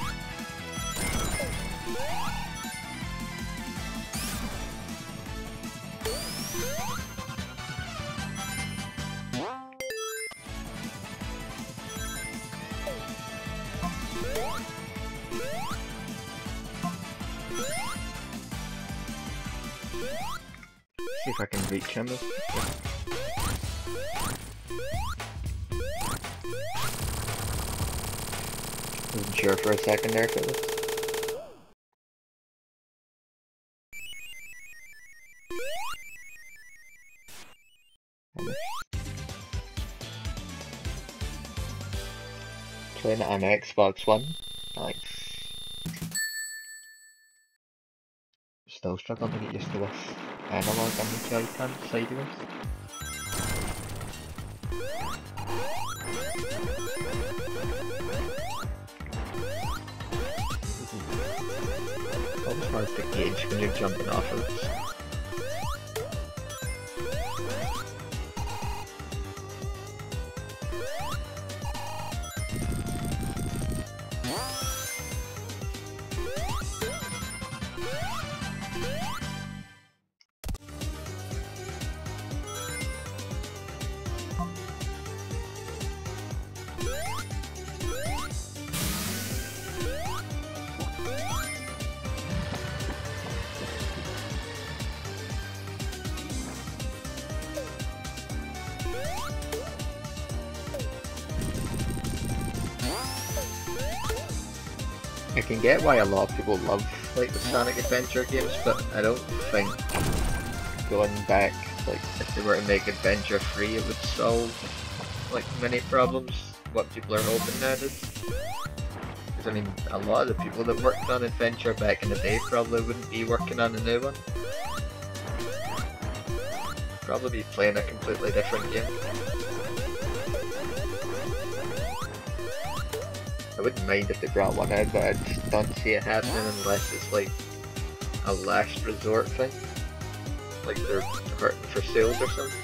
See if I can reach him. Wasn't sure for a second there if it was. Playing it on Xbox One. Nice. Still struggling to get used to this analog on the Joy-Con sideways. Always hard to gauge when you're jumping off of it. I can get why a lot of people love like the Sonic Adventure games, but I don't think going back, like if they were to make Adventure free, it would solve like many problems what people are hoping that is. Because I mean, a lot of the people that worked on Adventure back in the day probably wouldn't be working on a new one. Probably be playing a completely different game. I wouldn't mind if they brought one out, but I just don't see it happening unless it's like a last resort thing. Like they're hurting for sales or something.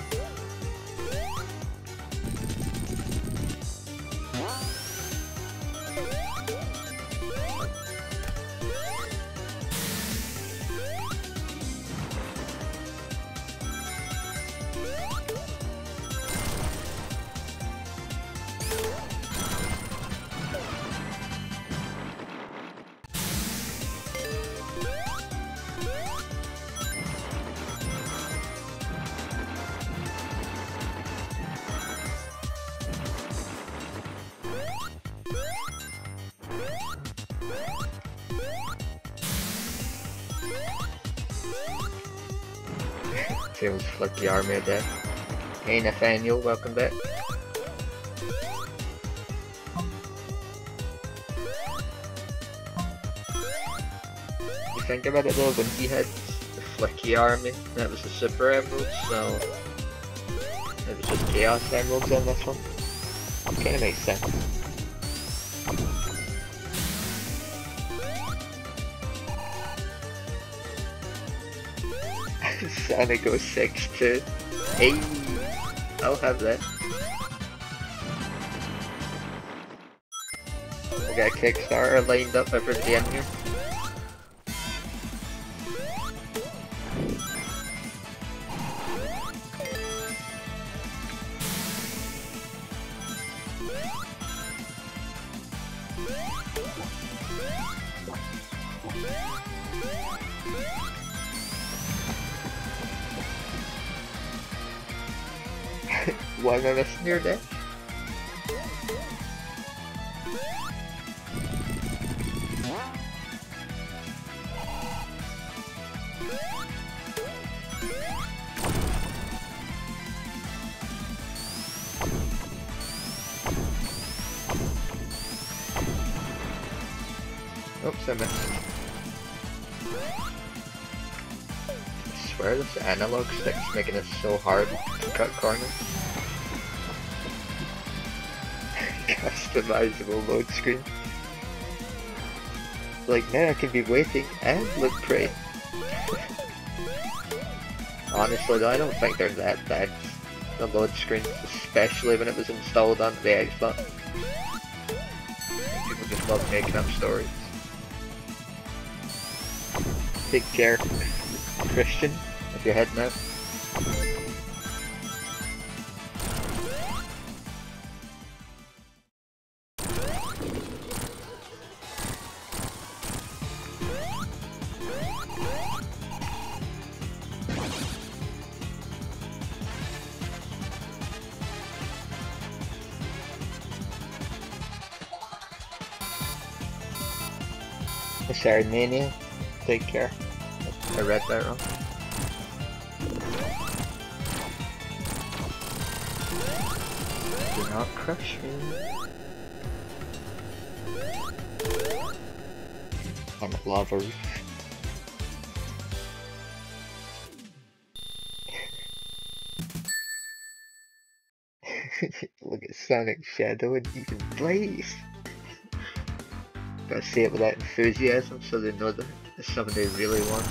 Tails Flicky Army of Death. Hey Nathaniel, welcome back. You think about it though, when he had the Flicky Army, that was the Super Emeralds, so it was just Chaos Emeralds on this one. Kinda makes sense. Sonic 06 Hey, I'll have that. We got a Kickstarter lined up for the end here. One on a near death. Oops, I missed. I swear this analog stick's making it so hard to cut corners. Customizable load screen. Like now I can be waiting and look pretty. Honestly though, I don't think they're that bad, the load screens, especially when it was installed onto the Xbox. People just love making up stories. Take care, Christian, if you're heading out. Sorry, Mania. Take care. I read that wrong. Do not crush me. I'm a lava roof. Look at Sonic Shadow and even Blaze. Gotta say it with that enthusiasm so they know that it's something they really want.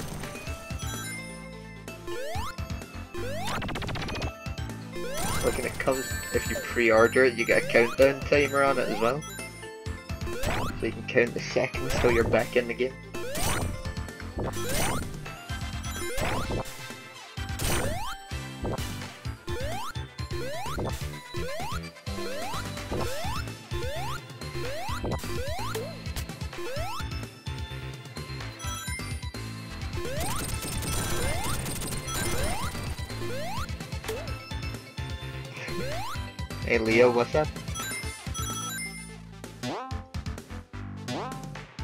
Look, and it comes, if you pre-order it, you get a countdown timer on it as well. So you can count the seconds till you're back in the game. Hey Leo, what's up?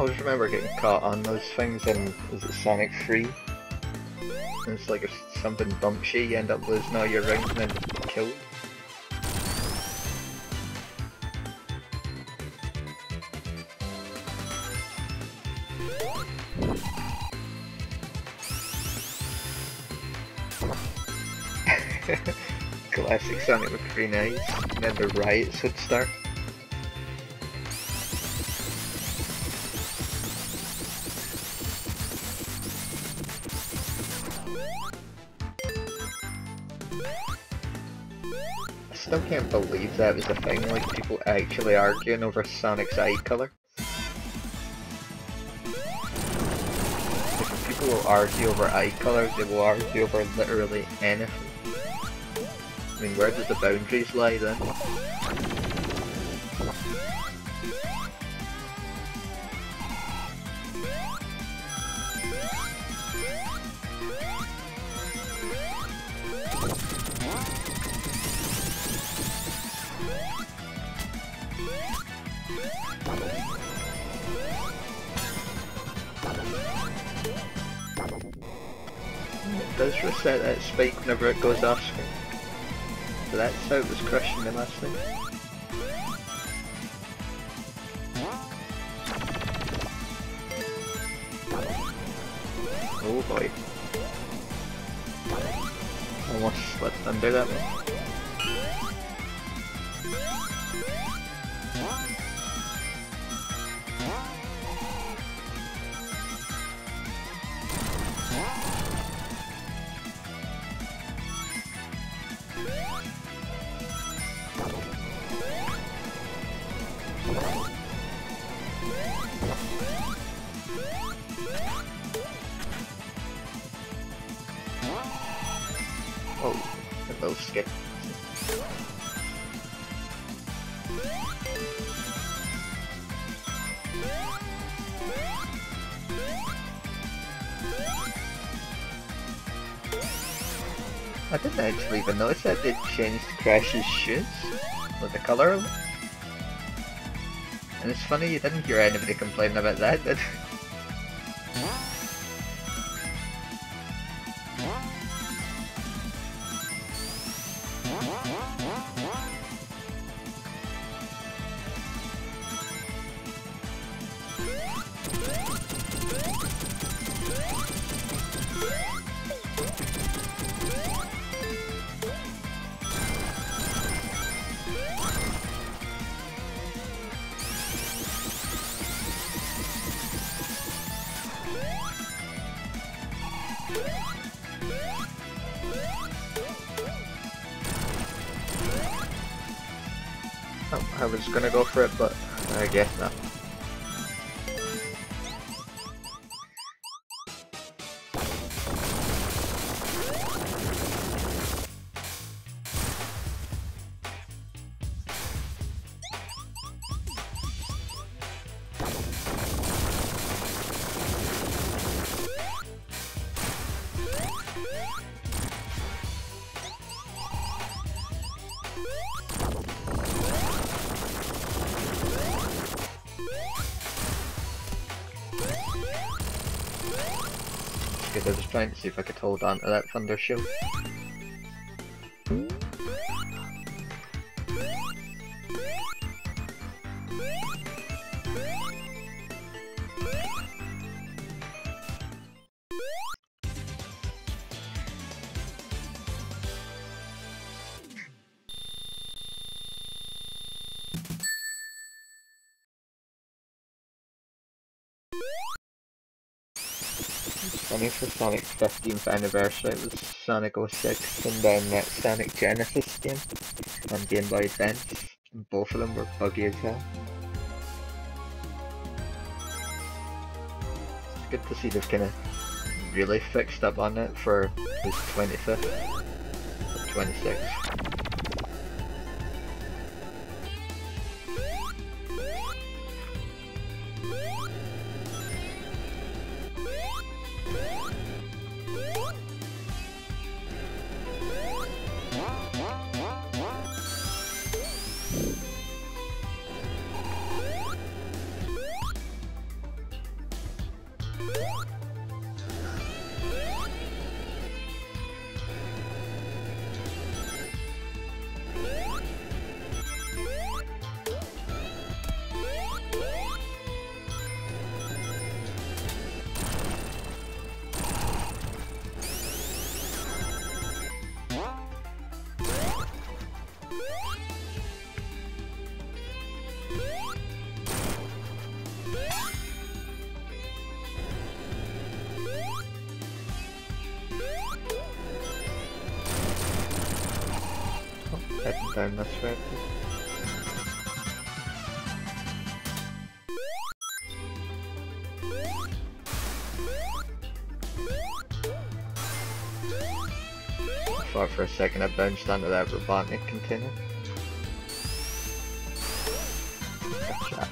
always remember getting caught on those things in, is it Sonic 3? And it's like if something bumps you, you end up losing all your rings and then killed. Classic Sonic with green eyes, and then the riots would start. I still can't believe that was a thing, like people actually arguing over Sonic's eye colour. If people will argue over eye colour, they will argue over literally anything. I mean, where does the boundaries lie then? It does reset that spike whenever it goes off screen. So that's how it was crushing me last time. Oh boy. Almost slipped under that one. Oh, it will skip. I didn't actually even notice that they changed Crash's shoes with the colour of it. And it's funny you didn't hear anybody complaining about that, did you? Oh, I was gonna go for it, but I guess not. Because I was trying to see if I could hold on to that thunder shield. Funny for Sonic's 15th anniversary, it was Sonic 06 and then that Sonic Genesis game on Game Boy Advance, and both of them were buggy as hell. It's good to see they've kind of really fixed up on it for his 25th, or 26th. Heading down this way. I thought for a second I bounced onto that robotic container. Gotcha.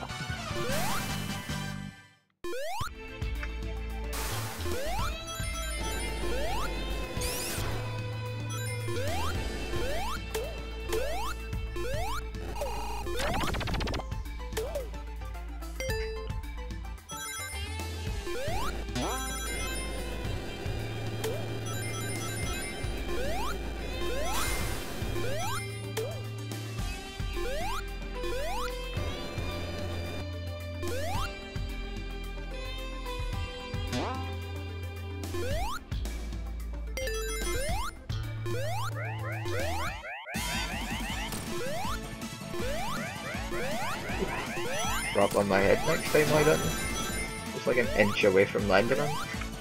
Drop on my head next time, why don't you? Just like an inch away from landing on.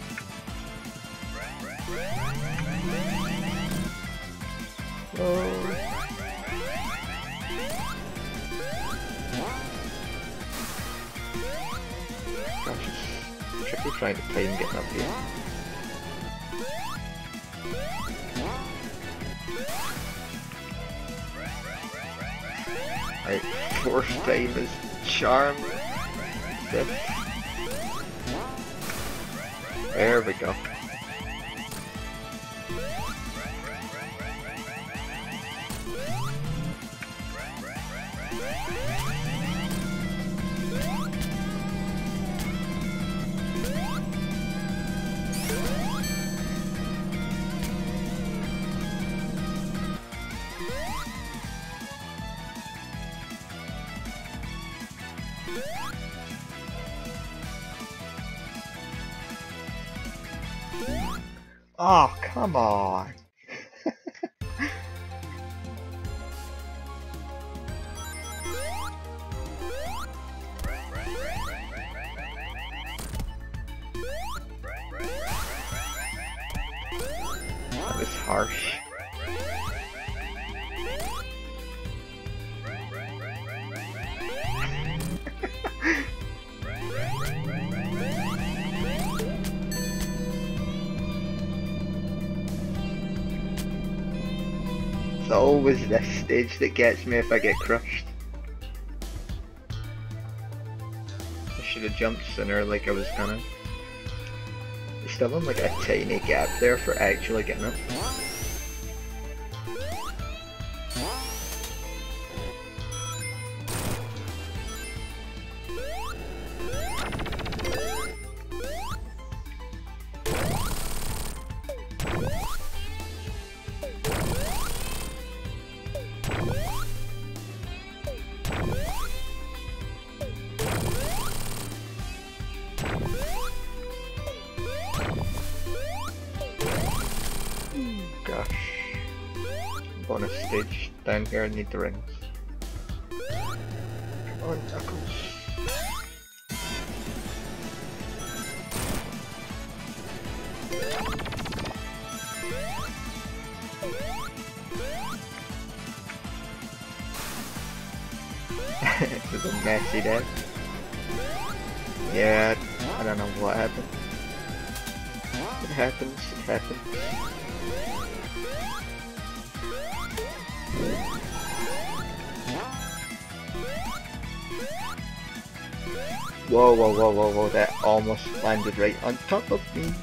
Oh. Gosh, it's tricky trying to time getting up here. Right, fourth time is charm. There we go. Oh, come on. That was harsh. It's always this stage that gets me if I get crushed. I should have jumped sooner like I was gonna. There's still like a tiny gap there for actually getting up. Gosh. Bonus stage down here, I need the rings. Come on, Knuckles. It was a messy day. Yeah, I don't know what happened. It happens, it happens. Whoa, whoa, whoa, whoa, whoa, that almost landed right on top of me.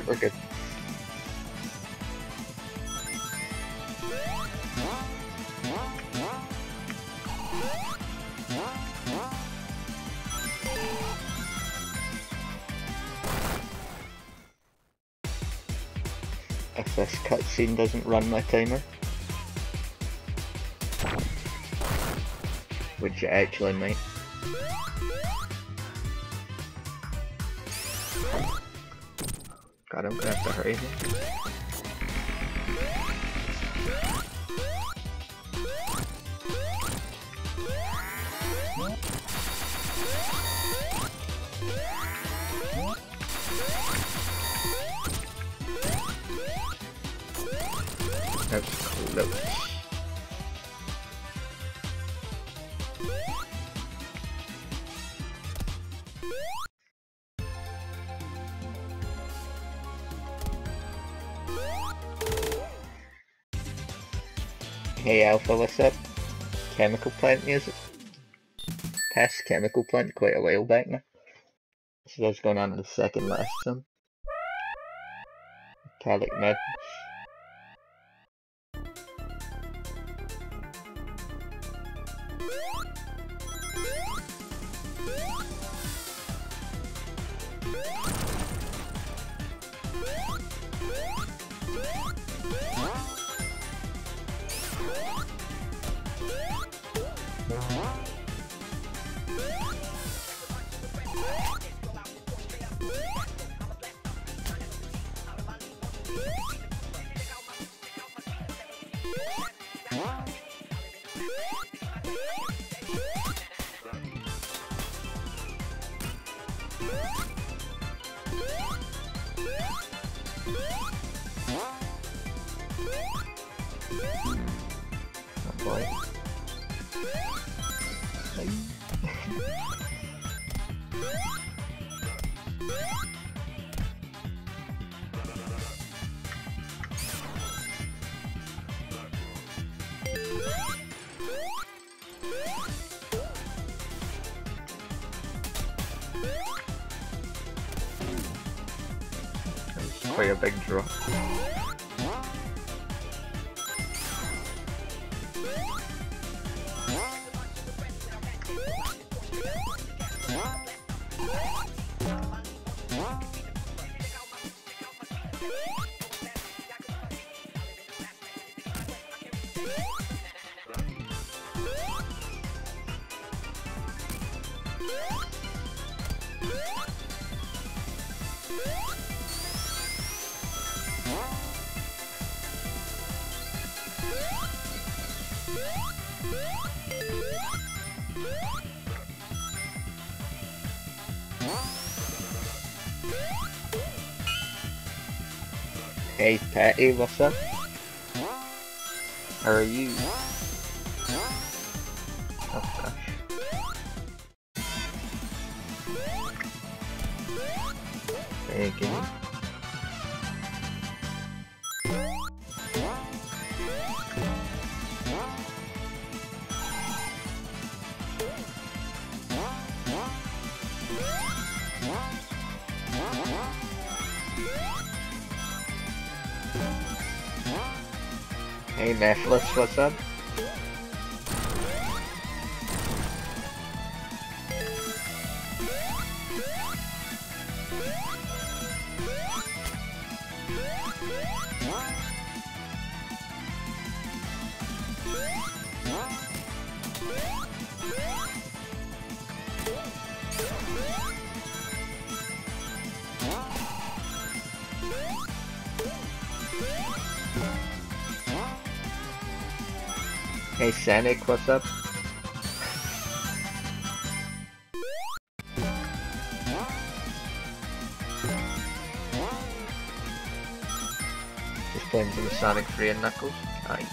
Alright, we're good. If this cutscene doesn't run my timer, which it actually might. God, I'm gonna have to hurry here. That's close. Hey Alpha, what's up? Chemical plant music? Past chemical plant quite a while back now. So that's going on in the second last sim. Metallic Madness. Oh boy. It's quite a big drop. Hey Patty, what's up? How are you? Oh gosh. Thank you. Hey Netflix, what's up? Hey Sanic, what's up? Just playing some Sonic 3 and Knuckles. Nice.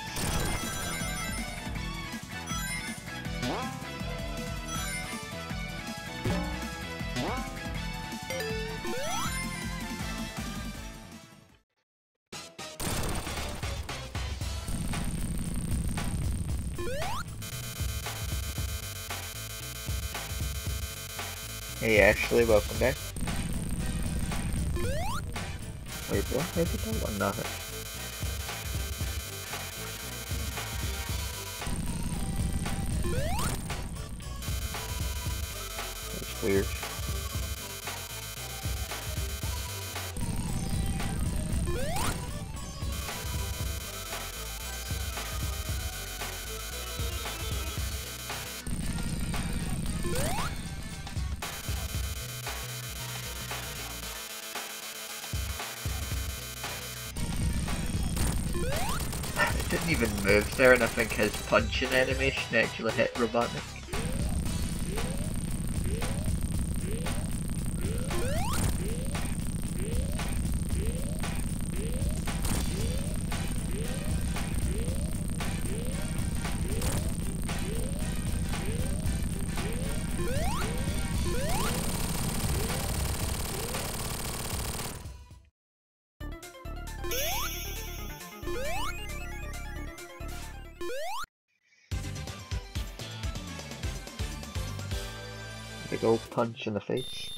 Hey Ashley, welcome back. Wait, what? How did that one not hit? That's weird. It didn't even move there, and I think his punching animation actually hit Robotnik. Big old punch in the face.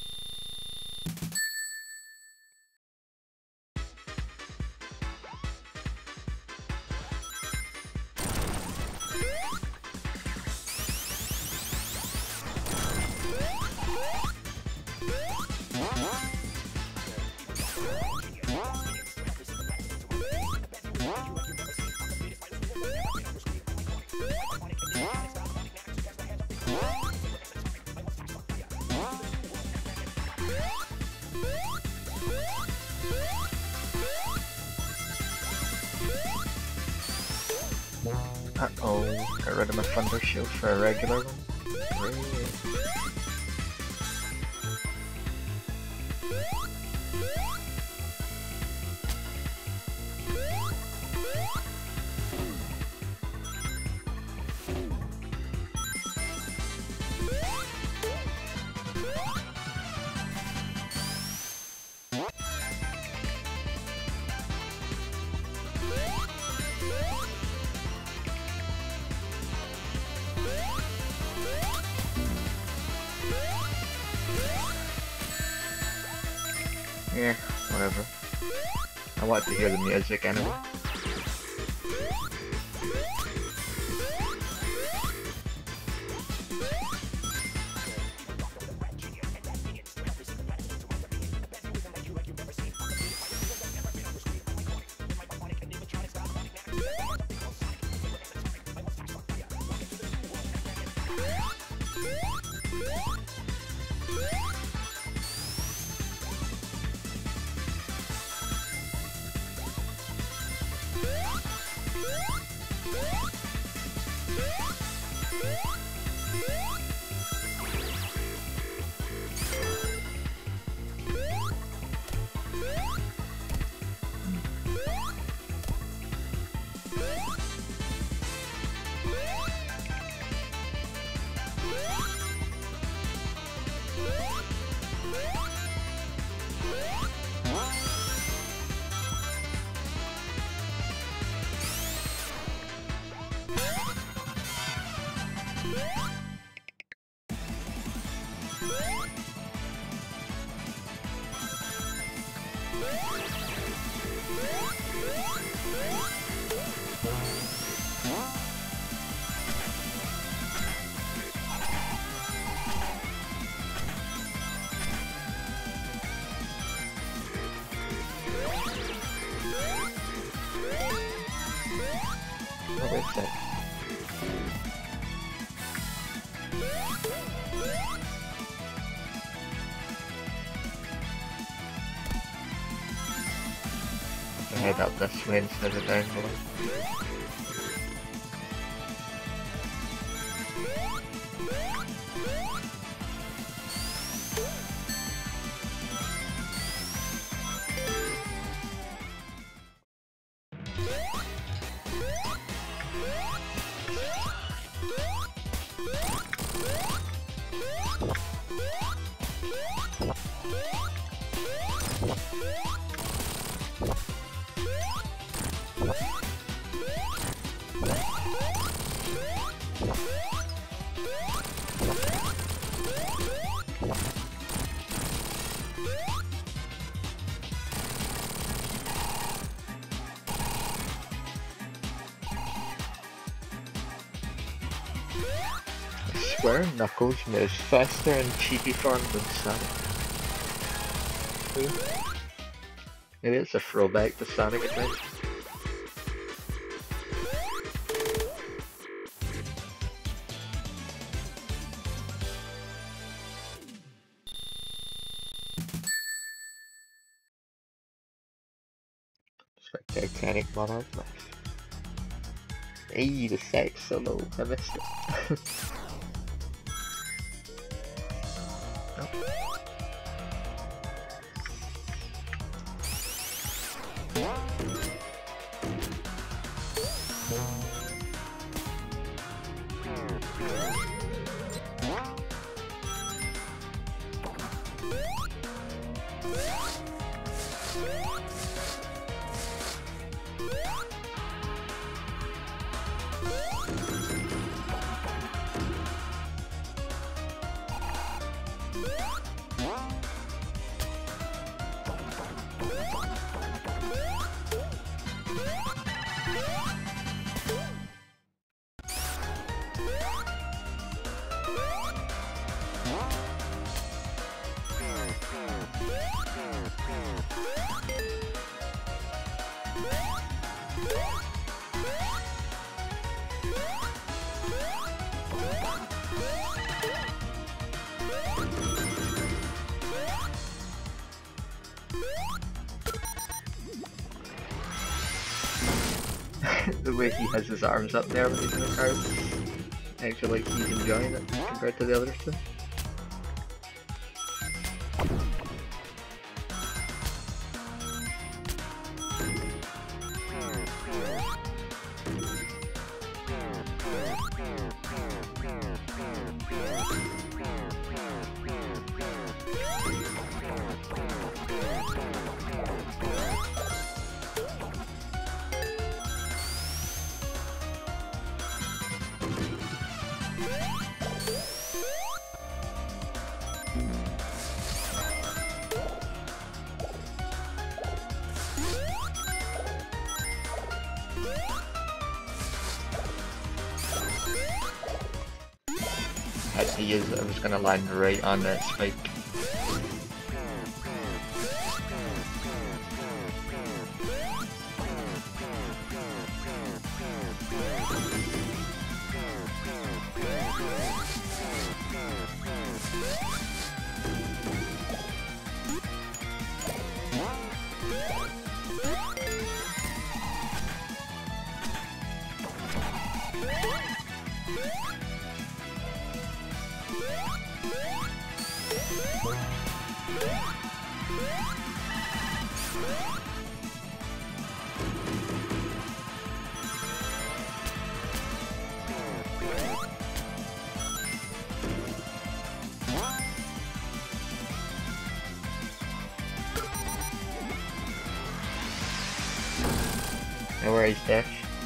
Uh-oh, got rid of my Thunder Shield for a regular one. Great. Yeah, whatever. I want to hear the music anyway. Oh, wait a sec. I head up this way instead of down below. swear Knuckles moves faster in chibi form than Sonic. Maybe it's a throwback to Sonic Adventure. It's like Titanic Monarch Max. Hey, the sex solo, I missed it. Oh. The way he has his arms up there when he's in the card, actually like he's enjoying it compared to the other two. I was gonna land right on that spike. No worries, Dash.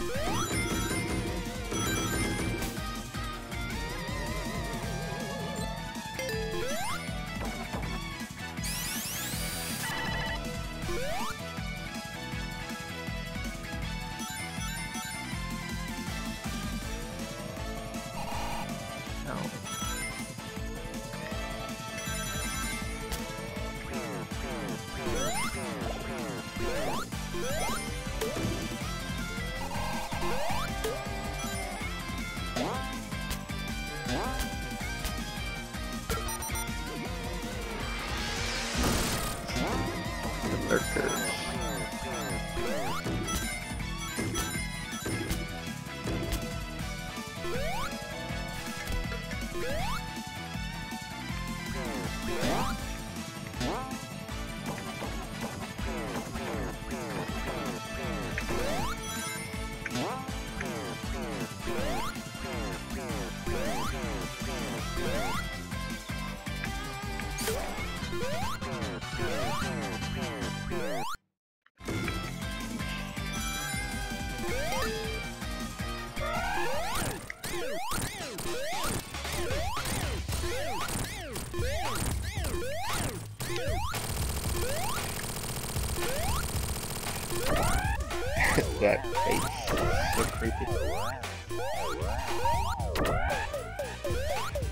That face is so creepy.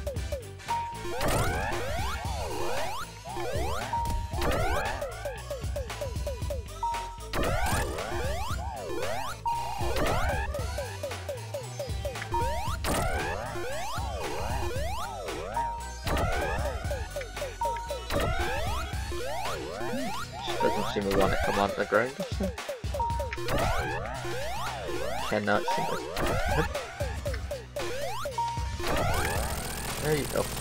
assume we want to come onto the ground or something. Cannot seem to... There you go.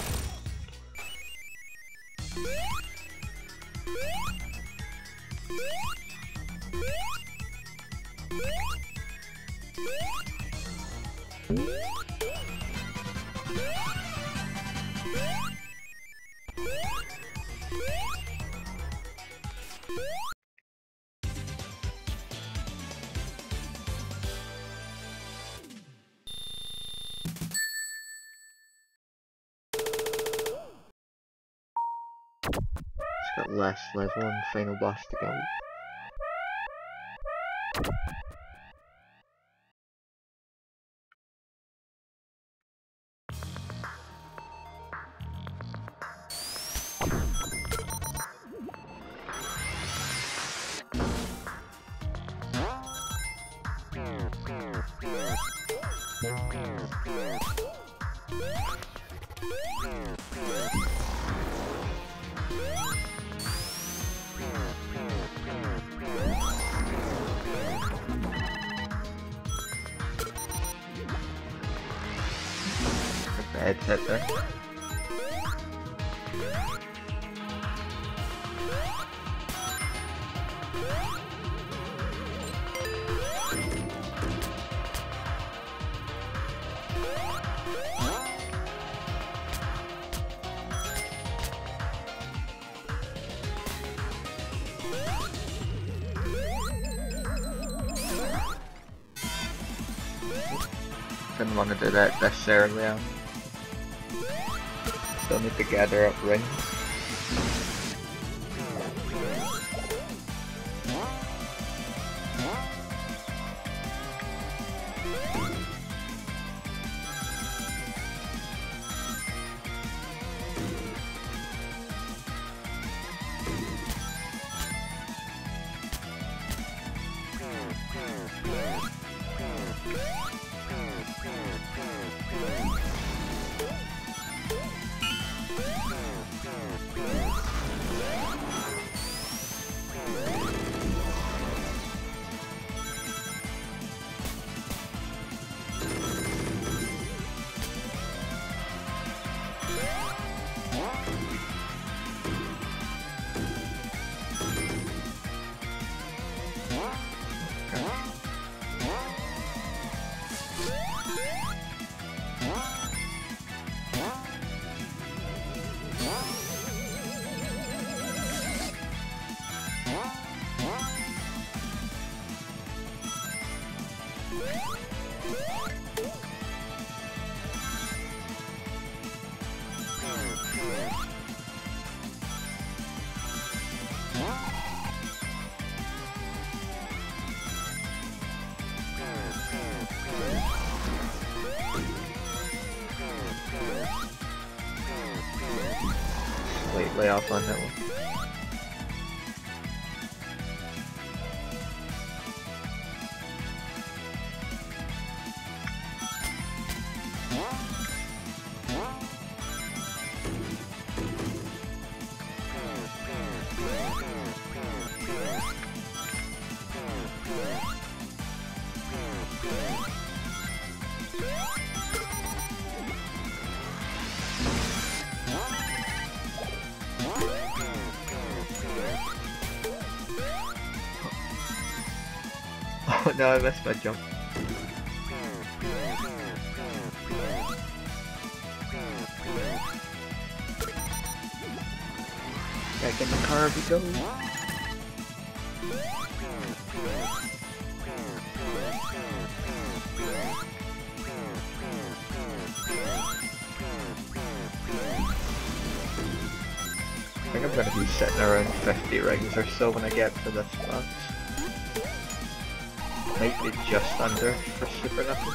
Got last level and final boss to go. Headset there. Didn't want to do that necessarily. Still need to gather up rings. Slightly off on that one. Oh no, I missed my jump. Back in the car we go. I think I'm gonna be sitting around 50 rings or so when I get to this box. Might be just under for super knuckles.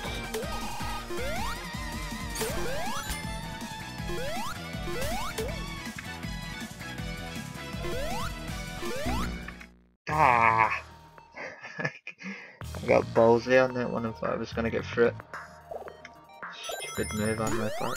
Ah! I got ballsy on that one and thought I was gonna get through it. Stupid move on my part.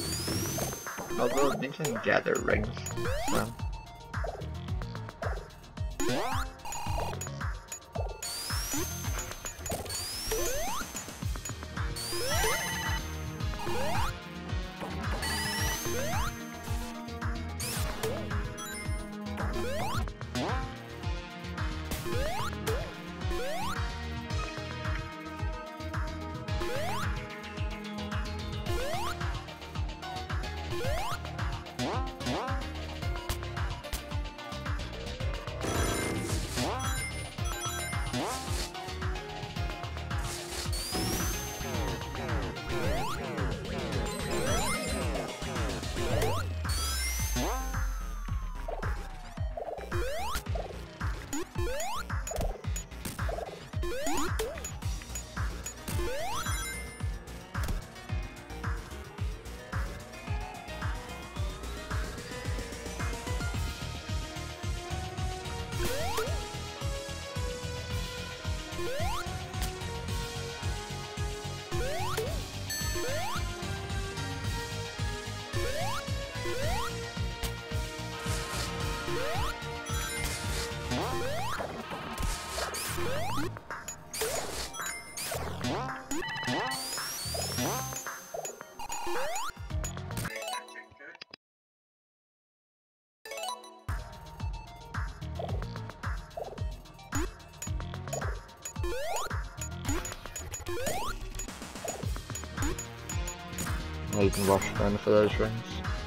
Although it means I can gather rings, so. Even worse than for those rings.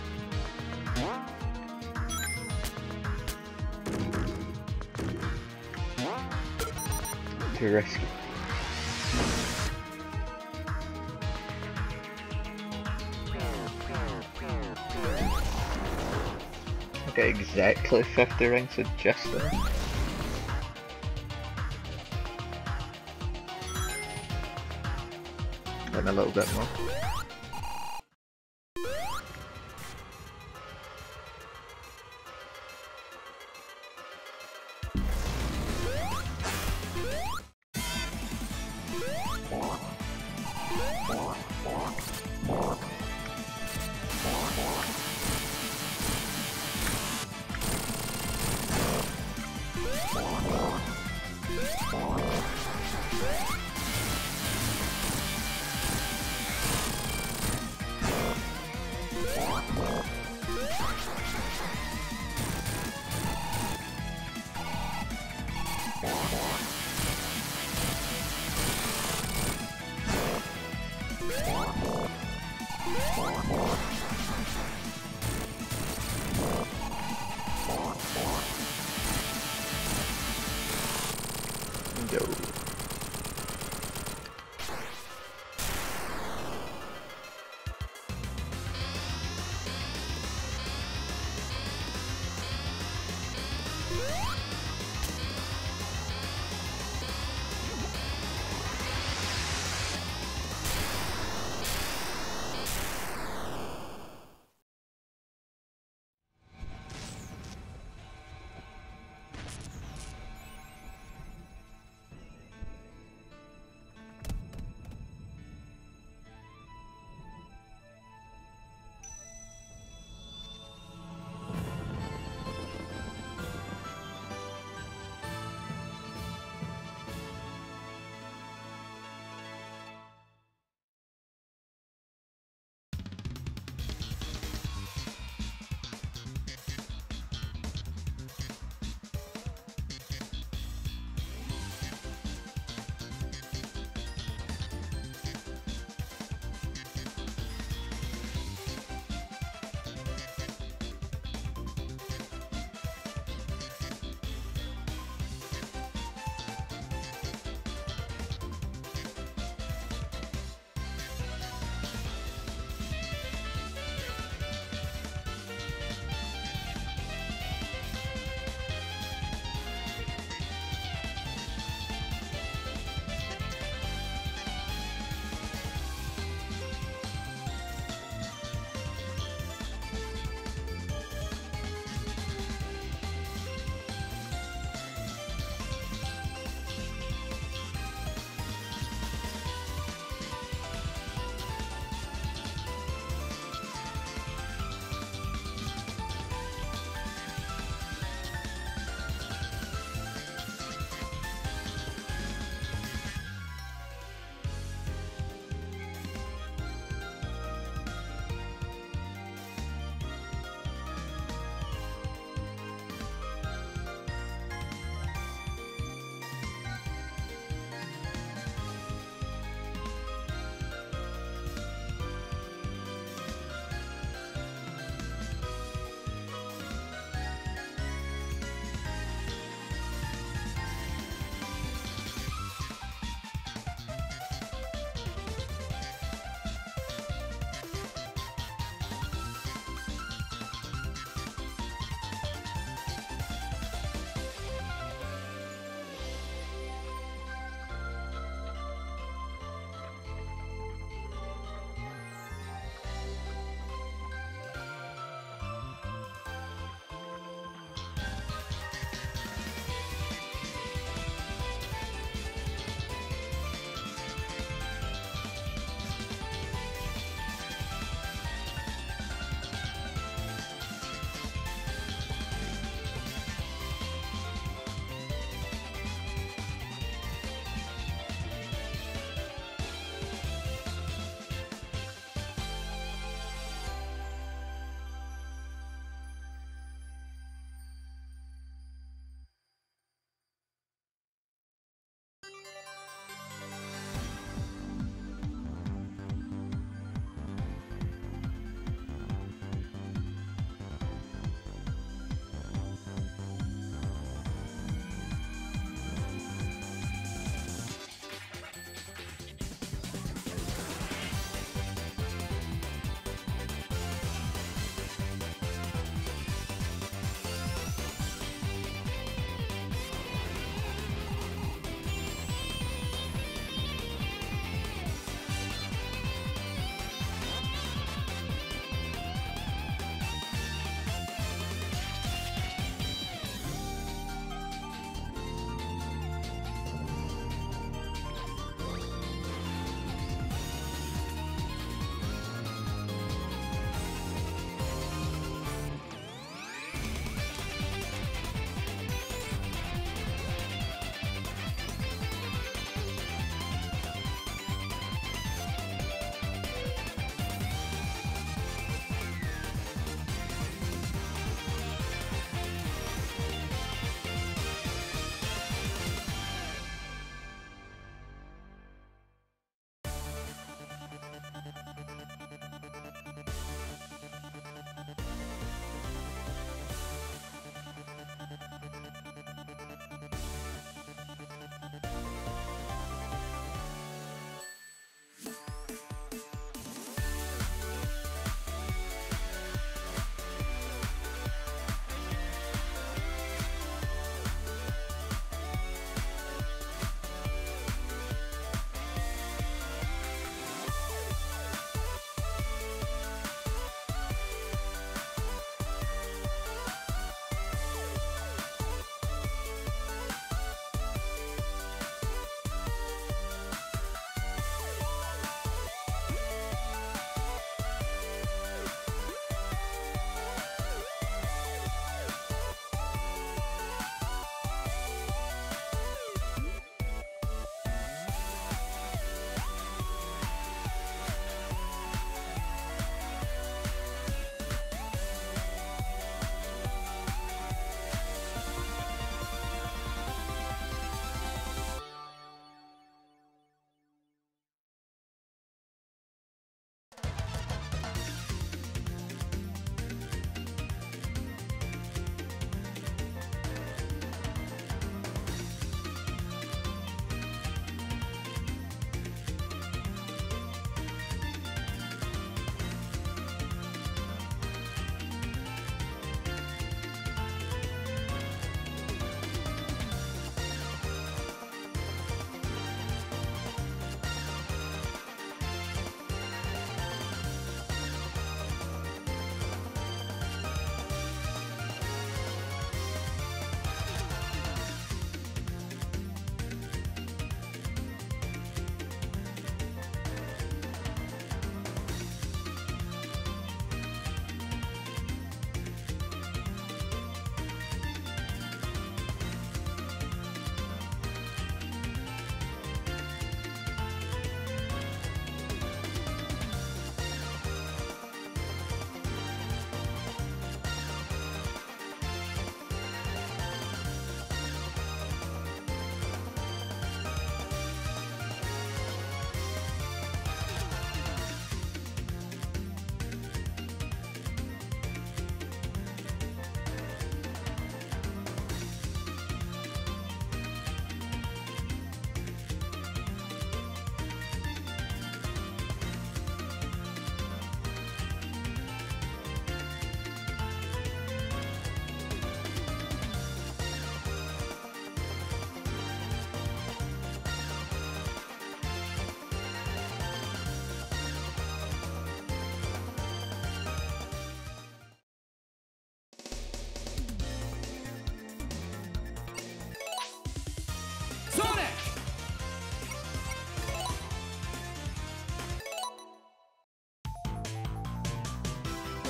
Too risky. I get exactly 50 rings with just there. Then a little bit more. Yo.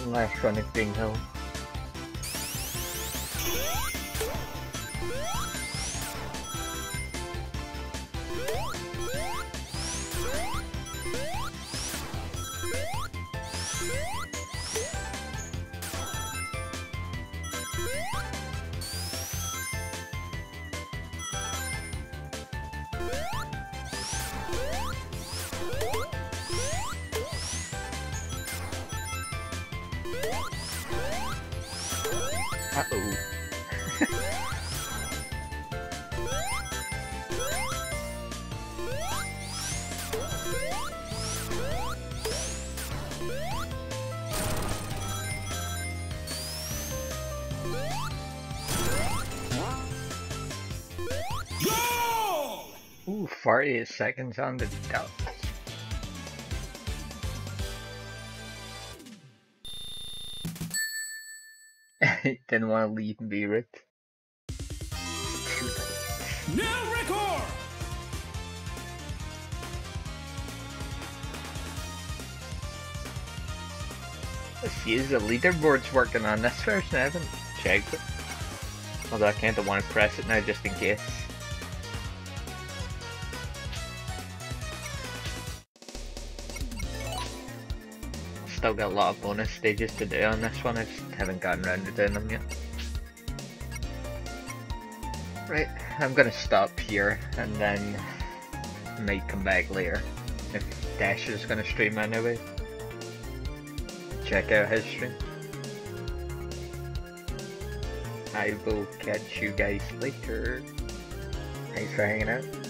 One last run at Green Hill. Uh-oh. Ooh, 48 seconds on the dot. Didn't want to leave and be ripped. New record! Let's see, is the leaderboard's working on this version? I haven't checked it. Although I kinda want to press it now just in case. Still got a lot of bonus stages to do on this one, I just haven't gotten around to doing them yet. Right, I'm gonna stop here and then might come back later. If Dash is gonna stream anyway. Check out his stream. I will catch you guys later. Thanks for hanging out.